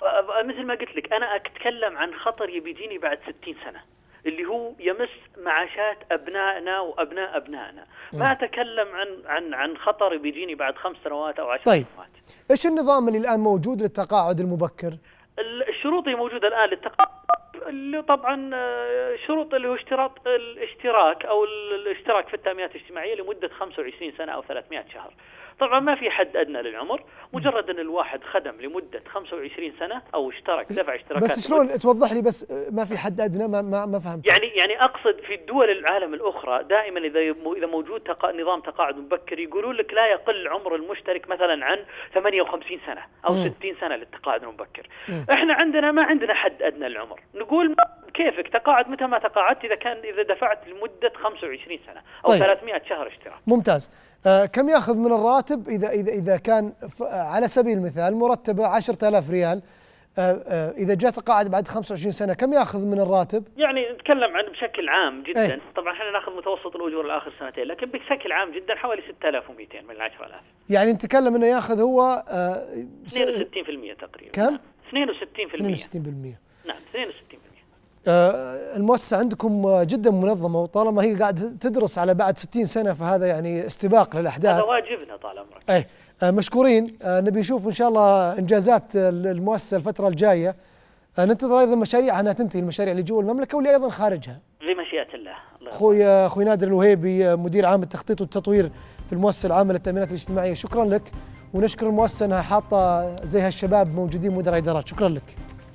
مثل ما قلت لك أنا أتكلم عن خطر يبيجيني بعد ستين سنة اللي هو يمس معاشات أبنائنا وأبناء أبنائنا. ما أتكلم عن عن عن خطر بيجيني بعد خمس سنوات أو عشر طيب. سنوات. إيش النظام اللي الآن موجود للتقاعد المبكر؟ الشروط اللي موجودة الآن للتقاعد اللي طبعا شروط اللي هو اشتراط الاشتراك أو الاشتراك في التأمينات الاجتماعية لمدة خمسة وعشرين سنة أو ثلاثمائة شهر. طبعا ما في حد أدنى للعمر، مجرد أن الواحد خدم لمدة خمسة وعشرين سنة أو اشترك دفع اشتراكات. بس شلون توضح لي؟ بس ما في حد أدنى، ما ما, ما فهمت. يعني يعني أقصد في الدول العالم الأخرى دائما إذا إذا موجود تقا... نظام تقاعد مبكر يقولون لك لا يقل عمر المشترك مثلا عن ثمانية وخمسين سنة أو مم. ستين سنة للتقاعد المبكر. مم. إحنا عندنا ما عندنا حد أدنى للعمر، نقول كيفك تقاعد متى ما تقاعدت إذا كان إذا دفعت لمدة خمسة وعشرين سنة أو طيب. ثلاثمائة شهر اشتراك. ممتاز. آه كم ياخذ من الراتب إذا إذا إذا كان على سبيل المثال مرتبه عشرة آلاف ريال، آه آه إذا جاء تقاعد بعد خمسة وعشرين سنة كم ياخذ من الراتب؟ يعني نتكلم عن بشكل عام جدا. أي. طبعا احنا ناخذ متوسط الأجور الآخر سنتين، لكن بشكل عام جدا حوالي ستة آلاف ومئتين من العشرة آلاف. يعني نتكلم إنه ياخذ هو آه اثنين وستين بالمئة تقريبا. كم؟ اثنين وستين بالمئة. اثنين وستين بالمئة. نعم اثنين وستين بالمئة. آه المؤسسة عندكم جدا منظمة، وطالما هي قاعدة تدرس على بعد ستين سنة فهذا يعني استباق للأحداث. هذا واجبنا طال عمرك. أي آه مشكورين. آه نبي نشوف إن شاء الله إنجازات المؤسسة الفترة الجاية. آه ننتظر أيضا مشاريع أنها تنتهي، المشاريع اللي جوا المملكة واللي أيضا خارجها. بمشيئة الله. أخوي أخوي نادر الوهيبي مدير عام التخطيط والتطوير في المؤسسة العامة للتأمينات الاجتماعية، شكرا لك، ونشكر المؤسسة أنها حاطة زي هالشباب موجودين مدراء إدارات، شكرا لك.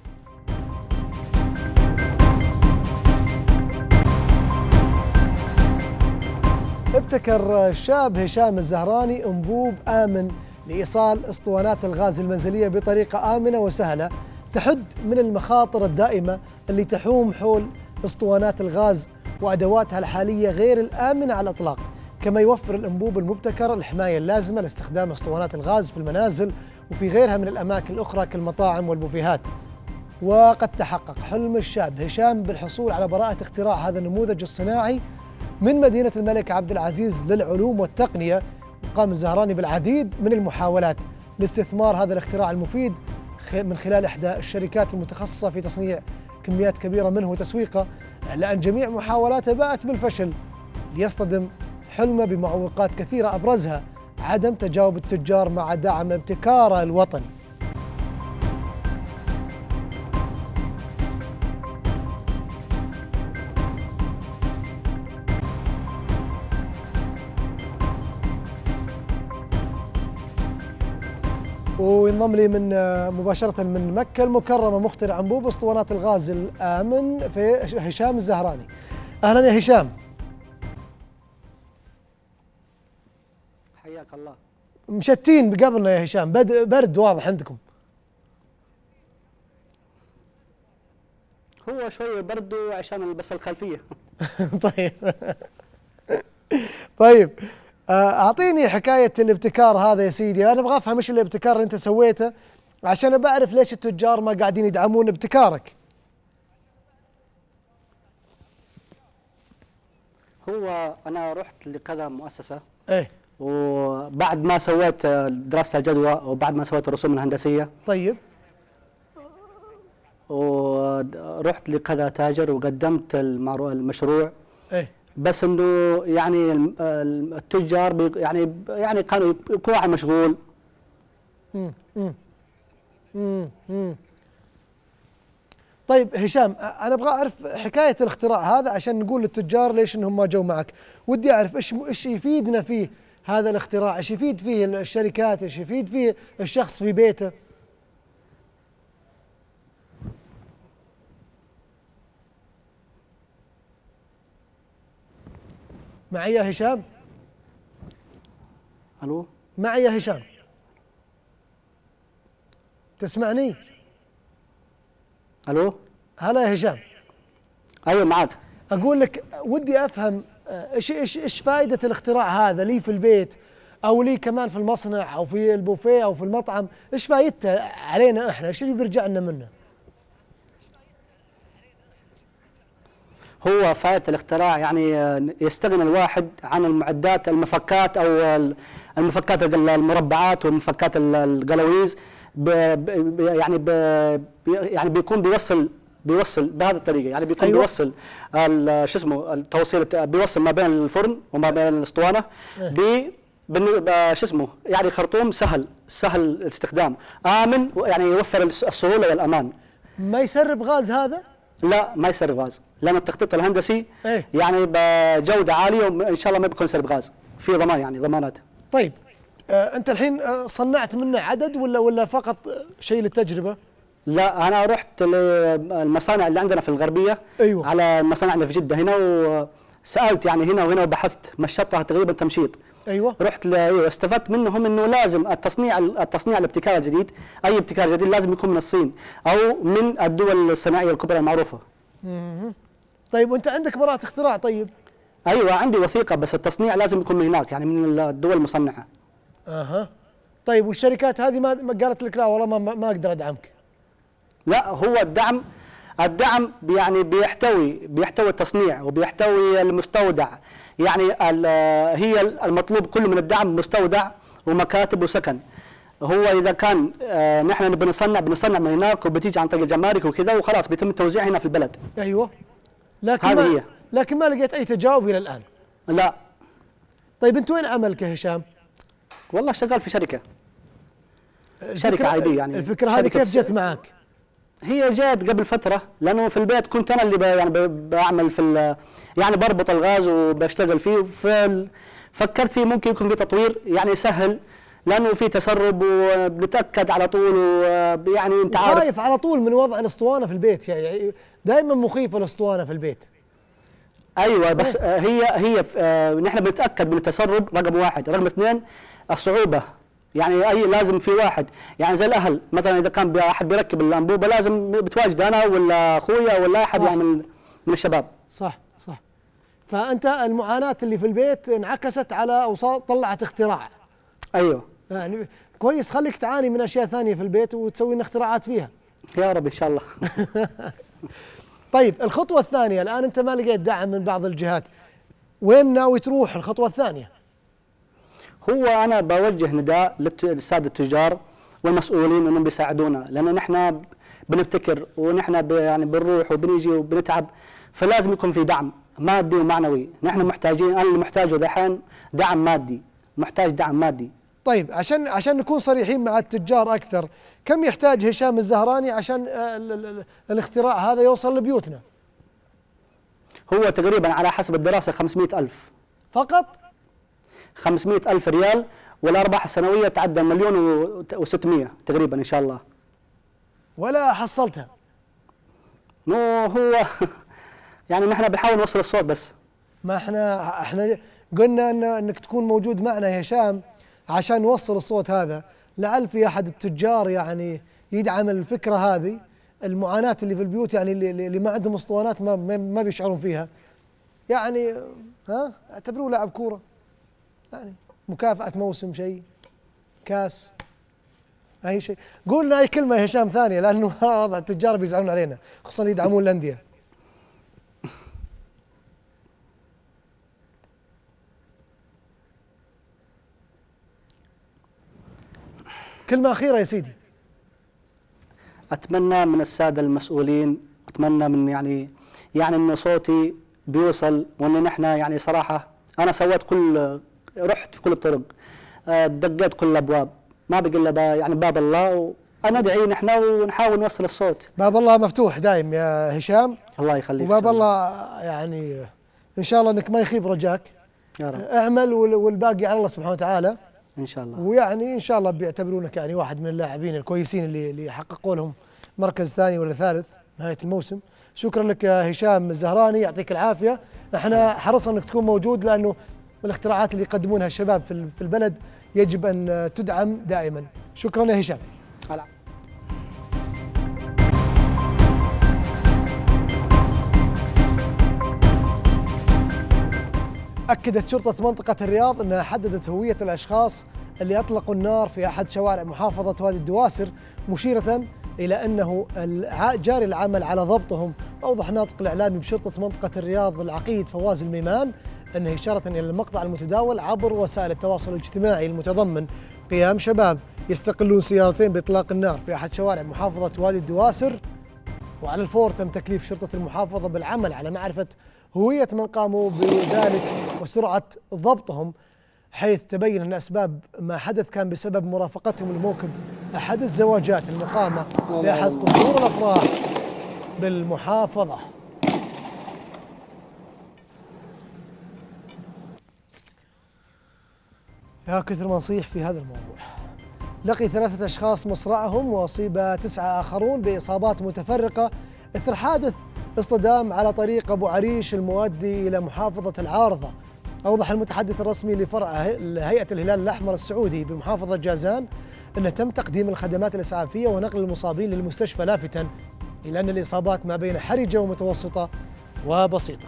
ابتكر الشاب هشام الزهراني انبوب آمن لإيصال اسطوانات الغاز المنزلية بطريقة آمنة وسهلة تحد من المخاطر الدائمة اللي تحوم حول اسطوانات الغاز وأدواتها الحالية غير الآمنة على الإطلاق. كما يوفر الانبوب المبتكر الحماية اللازمة لاستخدام اسطوانات الغاز في المنازل وفي غيرها من الأماكن الأخرى كالمطاعم والبوفيهات. وقد تحقق حلم الشاب هشام بالحصول على براءة اختراع هذا النموذج الصناعي من مدينة الملك عبد العزيز للعلوم والتقنية. قام الزهراني بالعديد من المحاولات لاستثمار هذا الاختراع المفيد من خلال إحدى الشركات المتخصصة في تصنيع كميات كبيرة منه وتسويقه، إلا أن جميع محاولاته باءت بالفشل ليصطدم حلمه بمعوقات كثيرة أبرزها عدم تجاوب التجار مع دعم ابتكاره الوطني. وينضم لي من مباشرة من مكة المكرمة مخترع أنبوب اسطوانات الغاز الآمن في هشام الزهراني. أهلا يا هشام. حياك الله. مشتين بقبلنا يا هشام، برد واضح عندكم. هو شوي برد عشان بس الخلفية. طيب طيب أعطيني حكاية الابتكار هذا يا سيدي، أنا أبغى أفهم إيش الابتكار اللي أنت سويته عشان بعرف ليش التجار ما قاعدين يدعمون ابتكارك. هو أنا رحت لكذا مؤسسة. إيه. وبعد ما سويت دراسة الجدوى وبعد ما سويت الرسوم الهندسية. طيب. ورحت لكذا تاجر وقدمت المشروع. إيه. بس انه يعني التجار يعني يعني كانوا كل واحد مشغول. امم امم امم طيب هشام، انا ابغى اعرف حكايه الاختراع هذا عشان نقول للتجار ليش انهم ما جو معك. ودي اعرف ايش ايش يفيدنا فيه هذا الاختراع، ايش يفيد فيه الشركات، ايش يفيد فيه الشخص في بيته. معي يا هشام؟ الو معي يا هشام؟ تسمعني؟ الو هلا يا هشام. ايوه معك. اقول لك ودي افهم ايش ايش ايش فائده الاختراع هذا لي في البيت او لي كمان في المصنع او في البوفيه او في المطعم، ايش فائدته علينا احنا؟ ايش اللي بيرجع لنا منه؟ هو فائدة الاختراع يعني يستغني الواحد عن المعدات المفكات أو المفكات المربعات والمفكات القلاويز، يعني يعني بيكون بيوصل بيوصل بهذه الطريقة، يعني بيكون أيوة. بيوصل شو اسمه التوصيل، بيوصل ما بين الفرن وما بين الاسطوانة ب شو اسمه يعني خرطوم سهل سهل الاستخدام، آمن، يعني يوفر السهولة والأمان. ما يسرب غاز هذا؟ لا ما يسرب غاز، لأن التخطيط الهندسي إيه؟ يعني بجودة عالية وإن شاء الله ما بيكون يسرب غاز، في ضمان يعني ضمانات. طيب آه أنت الحين صنعت منه عدد ولا ولا فقط شيء للتجربة؟ لا أنا رحت للمصانع اللي عندنا في الغربية. أيوة. على المصانع اللي في جدة هنا وسألت يعني هنا وهنا وبحثت، مشطها تقريبا تمشيط. ايوه رحت ايوه استفدت منهم انه لازم التصنيع التصنيع الابتكار الجديد، اي ابتكار جديد لازم يكون من الصين او من الدول الصناعيه الكبرى المعروفه. امم طيب وانت عندك براءة اختراع؟ طيب ايوه عندي وثيقه، بس التصنيع لازم يكون من هناك يعني من الدول المصنعه. اها طيب والشركات هذه ما قالت لك لا والله ما ما اقدر ادعمك؟ لا هو الدعم الدعم يعني بيحتوي بيحتوي التصنيع وبيحتوي المستودع، يعني هي المطلوب كله من الدعم مستودع ومكاتب وسكن. هو اذا كان آه نحن نبي نصنع بنصنع من هناك وبتيجي عن طريق الجمارك وكذا وخلاص بيتم التوزيع هنا في البلد. ايوه لكن ما هي. لكن ما لقيت اي تجاوب الى الان. لا. طيب انت وين عملك يا هشام؟ والله شغال في شركه شركه عاديه يعني. الفكره هذه كيف جت معك؟ هي جات قبل فتره، لانه في البيت كنت انا اللي يعني بعمل في يعني بربط الغاز وبشتغل فيه، ففكرت فيه ممكن يكون في تطوير يعني يسهل، لانه في تسرب وبنتاكد على طول ويعني انت عارف. خايف على طول من وضع الاسطوانه في البيت، يعني دائما مخيفه الاسطوانه في البيت. ايوه بس إيه؟ هي هي آه نحن بنتاكد من التسرب رقم واحد، رقم اثنين الصعوبه، يعني اي لازم في واحد يعني زي الاهل مثلا اذا كان احد بيركب الانبوبه لازم بتواجد انا ولا اخويا ولا احد يعني من من الشباب. صح صح. فانت المعاناه اللي في البيت انعكست على وطلعت اختراع. ايوه يعني كويس، خليك تعاني من اشياء ثانيه في البيت وتسوي لنا اختراعات فيها. يا رب ان شاء الله. طيب الخطوه الثانيه، الان انت ما لقيت دعم من بعض الجهات، وين ناوي تروح الخطوه الثانيه؟ هو انا بوجه نداء للساده التجار والمسؤولين انهم بيساعدونا، لان نحن بنبتكر ونحن يعني بنروح وبنيجي وبنتعب، فلازم يكون في دعم مادي ومعنوي. نحن محتاجين، انا اللي محتاجه دحين دعم مادي، محتاج دعم مادي. طيب عشان عشان نكون صريحين مع التجار اكثر، كم يحتاج هشام الزهراني عشان الاختراع هذا يوصل لبيوتنا؟ هو تقريبا على حسب الدراسه خمسمئة ألف فقط. خمسمئة ألف ريال، والارباح السنويه تعدى مليون وستمئة تقريبا ان شاء الله. ولا حصلتها؟ مو هو يعني نحن بنحاول نوصل الصوت بس. ما احنا احنا قلنا ان انك تكون موجود معنا يا هشام عشان نوصل الصوت هذا، لعل في احد التجار يعني يدعم الفكره هذه، المعاناه اللي في البيوت يعني اللي, اللي ما عندهم اسطوانات ما ما بيشعرون فيها. يعني ها اعتبروه لاعب كوره، يعني مكافاه موسم، شيء كاس، اي شيء. قولنا اي كلمه يا هشام ثانيه، لانه هذا التجار بيزعلون علينا، خصوصا يدعمون الانديه. كلمة أخيرة يا سيدي. أتمنى من السادة المسؤولين، أتمنى من يعني يعني إن صوتي بيوصل، وإن نحن يعني صراحة أنا سويت كل، رحت في كل الطرق، دقيت كل الأبواب، ما بقي إلا يعني باب الله، وأنا أدعي نحن ونحاول نوصل الصوت. باب الله مفتوح دايم يا هشام. الله يخليك. وباب الله يعني إن شاء الله إنك ما يخيب رجاك. يا رب. اعمل والباقي على الله سبحانه وتعالى. ان شاء الله. ويعني ان شاء الله بيعتبرونك يعني واحد من اللاعبين الكويسين اللي اللي حققوا لهم مركز ثاني ولا ثالث نهايه الموسم. شكرا لك يا هشام الزهراني، يعطيك العافيه. احنا حرصنا انك تكون موجود، لانه الاختراعات اللي يقدمونها الشباب في في البلد يجب ان تدعم دائما. شكرا يا هشام. هلا. أكدت شرطة منطقة الرياض أنها حددت هوية الأشخاص اللي أطلقوا النار في أحد شوارع محافظة وادي الدواسر، مشيرة إلى أنه جاري العمل على ضبطهم. أوضح ناطق الإعلامي بشرطة منطقة الرياض العقيد فواز الميمان أنه إشارة إلى المقطع المتداول عبر وسائل التواصل الاجتماعي المتضمن قيام شباب يستقلون سيارتين بإطلاق النار في أحد شوارع محافظة وادي الدواسر. وعلى الفور تم تكليف شرطة المحافظة بالعمل على معرفة هوية من قاموا بذلك وسرعة ضبطهم، حيث تبين أن أسباب ما حدث كان بسبب مرافقتهم لموكب أحد الزواجات المقامة لأحد قصور الأفراح بالمحافظة. يا كثر ما نصيح في هذا الموضوع. لقي ثلاثة أشخاص مصرعهم، وأصيب تسعة آخرون بإصابات متفرقة إثر حادث اصطدام على طريق أبو عريش المؤدي إلى محافظة العارضة. أوضح المتحدث الرسمي لفرع هيئة الهلال الأحمر السعودي بمحافظة جازان أنه تم تقديم الخدمات الإسعافية ونقل المصابين للمستشفى، لافتاً إلى أن الإصابات ما بين حرجة ومتوسطة وبسيطة.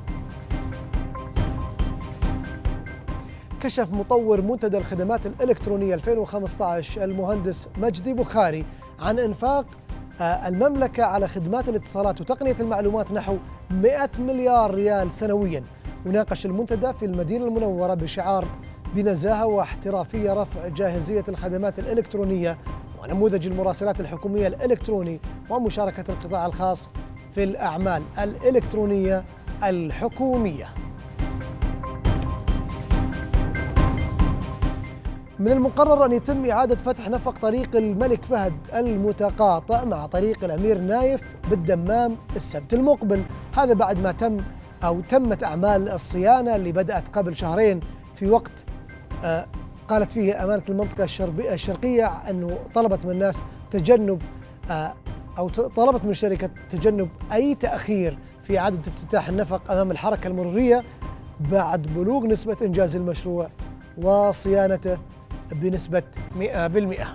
كشف مطور منتدى الخدمات الإلكترونية ألفين وخمسة عشر المهندس مجدي بخاري عن إنفاق المملكة على خدمات الاتصالات وتقنية المعلومات نحو مئة مليار ريال سنوياً. وناقش المنتدى في المدينة المنورة بشعار بنزاهة واحترافية رفع جاهزية الخدمات الإلكترونية ونموذج المراسلات الحكومية الإلكتروني ومشاركة القطاع الخاص في الأعمال الإلكترونية الحكومية. من المقرر أن يتم إعادة فتح نفق طريق الملك فهد المتقاطع مع طريق الأمير نايف بالدمام السبت المقبل، هذا بعد ما تم أو تمت أعمال الصيانة اللي بدأت قبل شهرين في وقت آه قالت فيه أمانة المنطقة الشرقية أنه طلبت من الناس تجنب آه أو طلبت من الشركة تجنب أي تأخير في إعادة افتتاح النفق أمام الحركة المرورية بعد بلوغ نسبة إنجاز المشروع وصيانته بنسبة مئة بالمئة.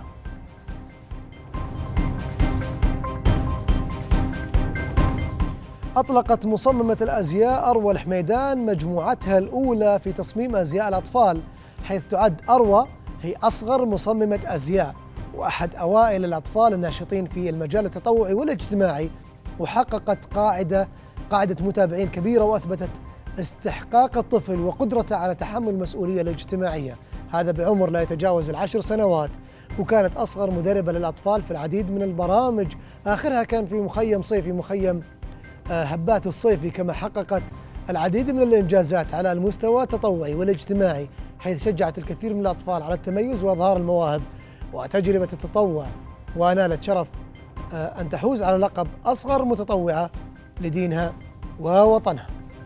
أطلقت مصممة الأزياء أروى الحميدان مجموعتها الأولى في تصميم أزياء الأطفال، حيث تعد أروى هي أصغر مصممة أزياء وأحد أوائل الأطفال الناشطين في المجال التطوعي والاجتماعي، وحققت قاعدة قاعدة متابعين كبيرة، وأثبتت استحقاق الطفل وقدرته على تحمل المسؤولية الاجتماعية، هذا بعمر لا يتجاوز العشر سنوات. وكانت أصغر مدربة للأطفال في العديد من البرامج، آخرها كان في مخيم صيفي، مخيم هبات الصيفي، كما حققت العديد من الإنجازات على المستوى التطوعي والاجتماعي، حيث شجعت الكثير من الأطفال على التميز وإظهار المواهب وتجربة التطوع، ونالت شرف أن تحوز على لقب أصغر متطوعة لدينها ووطنها.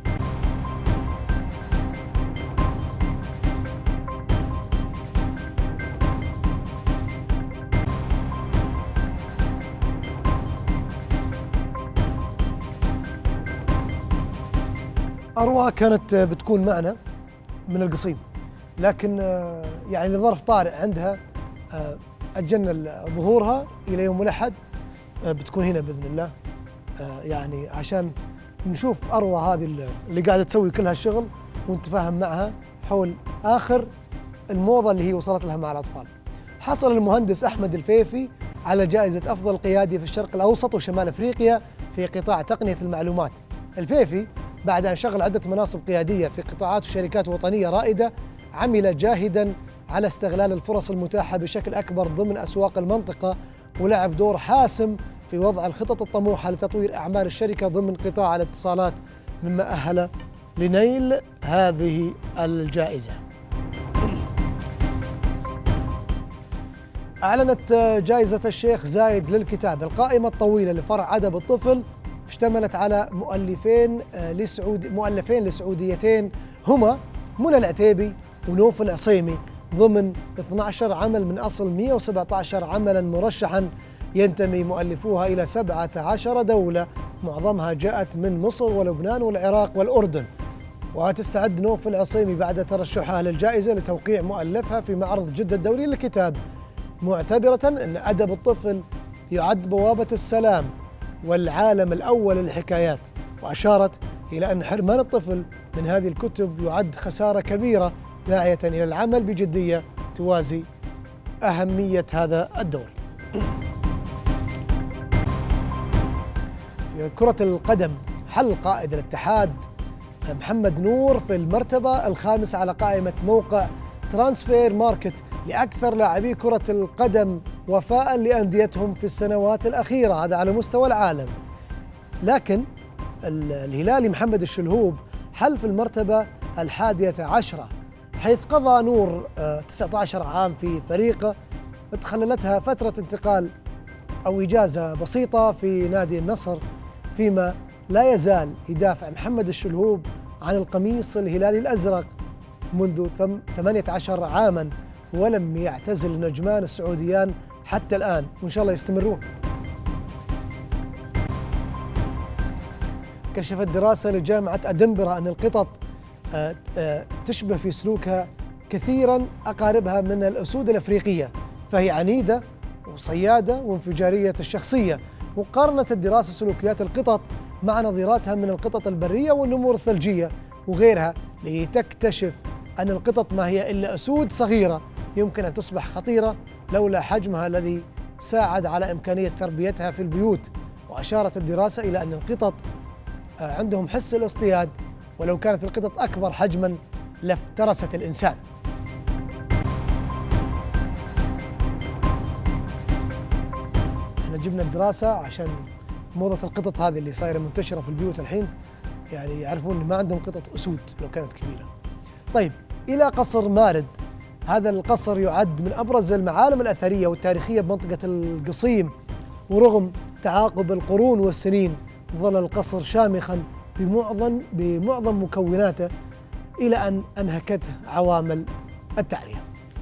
أروى كانت بتكون معنا من القصيم، لكن يعني لظرف طارئ عندها أجلنا ظهورها إلى يوم الأحد، بتكون هنا بإذن الله، يعني عشان نشوف أروى هذه اللي قاعدة تسوي كل هالشغل ونتفاهم معها حول آخر الموضة اللي هي وصلت لها مع الأطفال. حصل المهندس أحمد الفيفي على جائزة أفضل قيادي في الشرق الأوسط وشمال أفريقيا في قطاع تقنية المعلومات. الفيفي بعد أن شغل عدة مناصب قيادية في قطاعات وشركات وطنية رائدة، عمل جاهداً على استغلال الفرص المتاحة بشكل أكبر ضمن أسواق المنطقة، ولعب دور حاسم في وضع الخطط الطموحة لتطوير أعمال الشركة ضمن قطاع الاتصالات، مما أهل لنيل هذه الجائزة. أعلنت جائزة الشيخ زايد للكتاب القائمة الطويلة لفرع أدب الطفل، اشتملت على مؤلفين لسعود مؤلفين لسعوديتين هما منى العتيبي ونوف العصيمي، ضمن اثني عشر عمل من أصل مئة وسبعة عشر عملاً مرشحاً ينتمي مؤلفوها إلى سبعة عشر دولة، معظمها جاءت من مصر ولبنان والعراق والأردن. وتستعد نوف العصيمي بعد ترشحها للجائزة لتوقيع مؤلفها في معرض جدة الدولي للكتاب، معتبرة أن أدب الطفل يعد بوابة السلام والعالم الأول للحكايات، وأشارت إلى أن حرمان الطفل من هذه الكتب يعد خسارة كبيرة، داعية إلى العمل بجدية توازي أهمية هذا الدور. في كرة القدم، حل قائد الاتحاد محمد نور في المرتبة الخامسة على قائمة موقع ترانسفير ماركت لأكثر لاعبي كرة القدم وفاء لأنديتهم في السنوات الأخيرة، هذا على مستوى العالم. لكن الهلالي محمد الشلهوب حل في المرتبة الحادية عشرة، حيث قضى نور تسعة عشر عام في فريقه، تخللتها فترة انتقال أو إجازة بسيطة في نادي النصر، فيما لا يزال يدافع محمد الشلهوب عن القميص الهلالي الأزرق منذ ثمانية عشر عاماً، ولم يعتزل النجمان السعوديان حتى الآن، وإن شاء الله يستمرون. كشفت دراسة لجامعة أدنبرا أن القطط تشبه في سلوكها كثيراً أقاربها من الأسود الأفريقية، فهي عنيدة وصيادة وانفجارية الشخصية. وقارنت الدراسة سلوكيات القطط مع نظيراتها من القطط البرية والنمور الثلجية وغيرها، لتكتشف أن القطط ما هي إلا أسود صغيرة يمكن أن تصبح خطيرة لولا حجمها الذي ساعد على إمكانية تربيتها في البيوت. وأشارت الدراسة إلى أن القطط عندهم حس الاصطياد، ولو كانت القطط أكبر حجماً لافترست الإنسان. احنا جبنا الدراسة عشان موضة القطط هذه اللي صايرة منتشرة في البيوت الحين، يعني يعرفون إن ما عندهم قطط أسود لو كانت كبيرة. طيب، إلى قصر مارد. هذا القصر يعد من أبرز المعالم الأثرية والتاريخية بمنطقة القصيم، ورغم تعاقب القرون والسنين ظل القصر شامخاً بمعظم بمعظم مكوناته إلى أن أنهكته عوامل التعرية.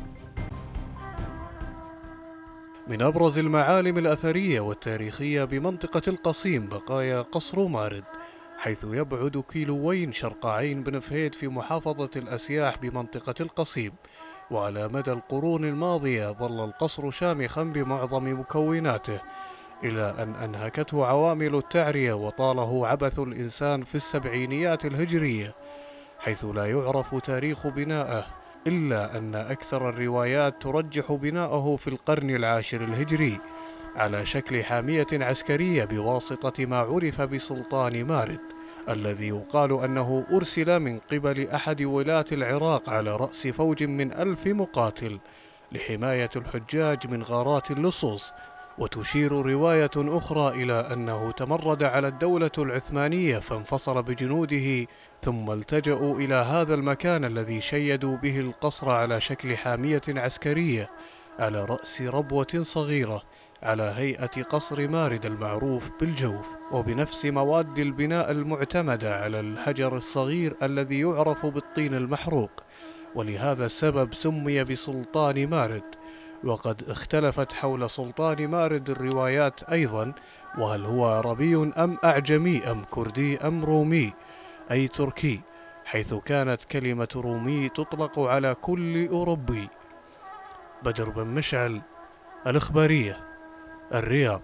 من أبرز المعالم الأثرية والتاريخية بمنطقة القصيم بقايا قصر مارد، حيث يبعد كيلوين شرق عين بن فهيد في محافظة الأسياح بمنطقة القصيم. وعلى مدى القرون الماضية ظل القصر شامخا بمعظم مكوناته، إلى أن أنهكته عوامل التعرية وطاله عبث الإنسان في السبعينيات الهجرية، حيث لا يعرف تاريخ بنائه إلا أن أكثر الروايات ترجح بناءه في القرن العاشر الهجري على شكل حامية عسكرية بواسطة ما عرف بسلطان مارد، الذي يقال أنه أرسل من قبل أحد ولاة العراق على رأس فوج من ألف مقاتل لحماية الحجاج من غارات اللصوص. وتشير رواية أخرى إلى أنه تمرد على الدولة العثمانية فانفصل بجنوده، ثم التجأوا إلى هذا المكان الذي شيدوا به القصر على شكل حامية عسكرية على رأس ربوة صغيرة على هيئة قصر مارد المعروف بالجوف، وبنفس مواد البناء المعتمدة على الحجر الصغير الذي يعرف بالطين المحروق، ولهذا السبب سمي بسلطان مارد. وقد اختلفت حول سلطان مارد الروايات أيضا، وهل هو عربي أم أعجمي أم كردي أم رومي أي تركي، حيث كانت كلمة رومي تطلق على كل أوروبي. بدر بن مشعل، الإخبارية، الرياض.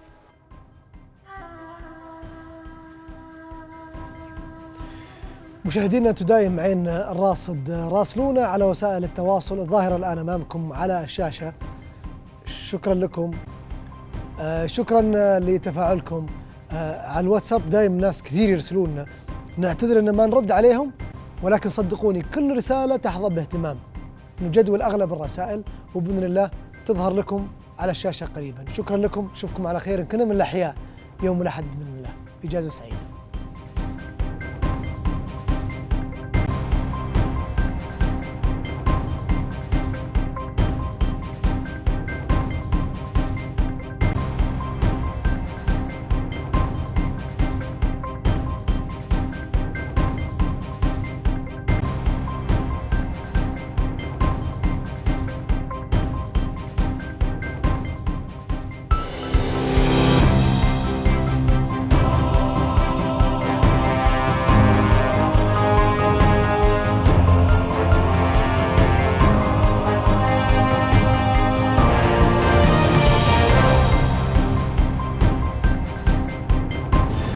مشاهدينا تدايم معين الراصد، راسلونا على وسائل التواصل الظاهرة الآن أمامكم على الشاشة. شكرا لكم، آه شكرا لتفاعلكم. آه على الواتساب دايم ناس كثير يرسلونا، نعتذر ان ما نرد عليهم، ولكن صدقوني كل رسالة تحظى باهتمام. نجدول أغلب الرسائل وبإذن الله تظهر لكم على الشاشة قريبا. شكرا لكم، نشوفكم على خير. كنا من الأحياء يوم الأحد بإذن الله. إجازة سعيدة.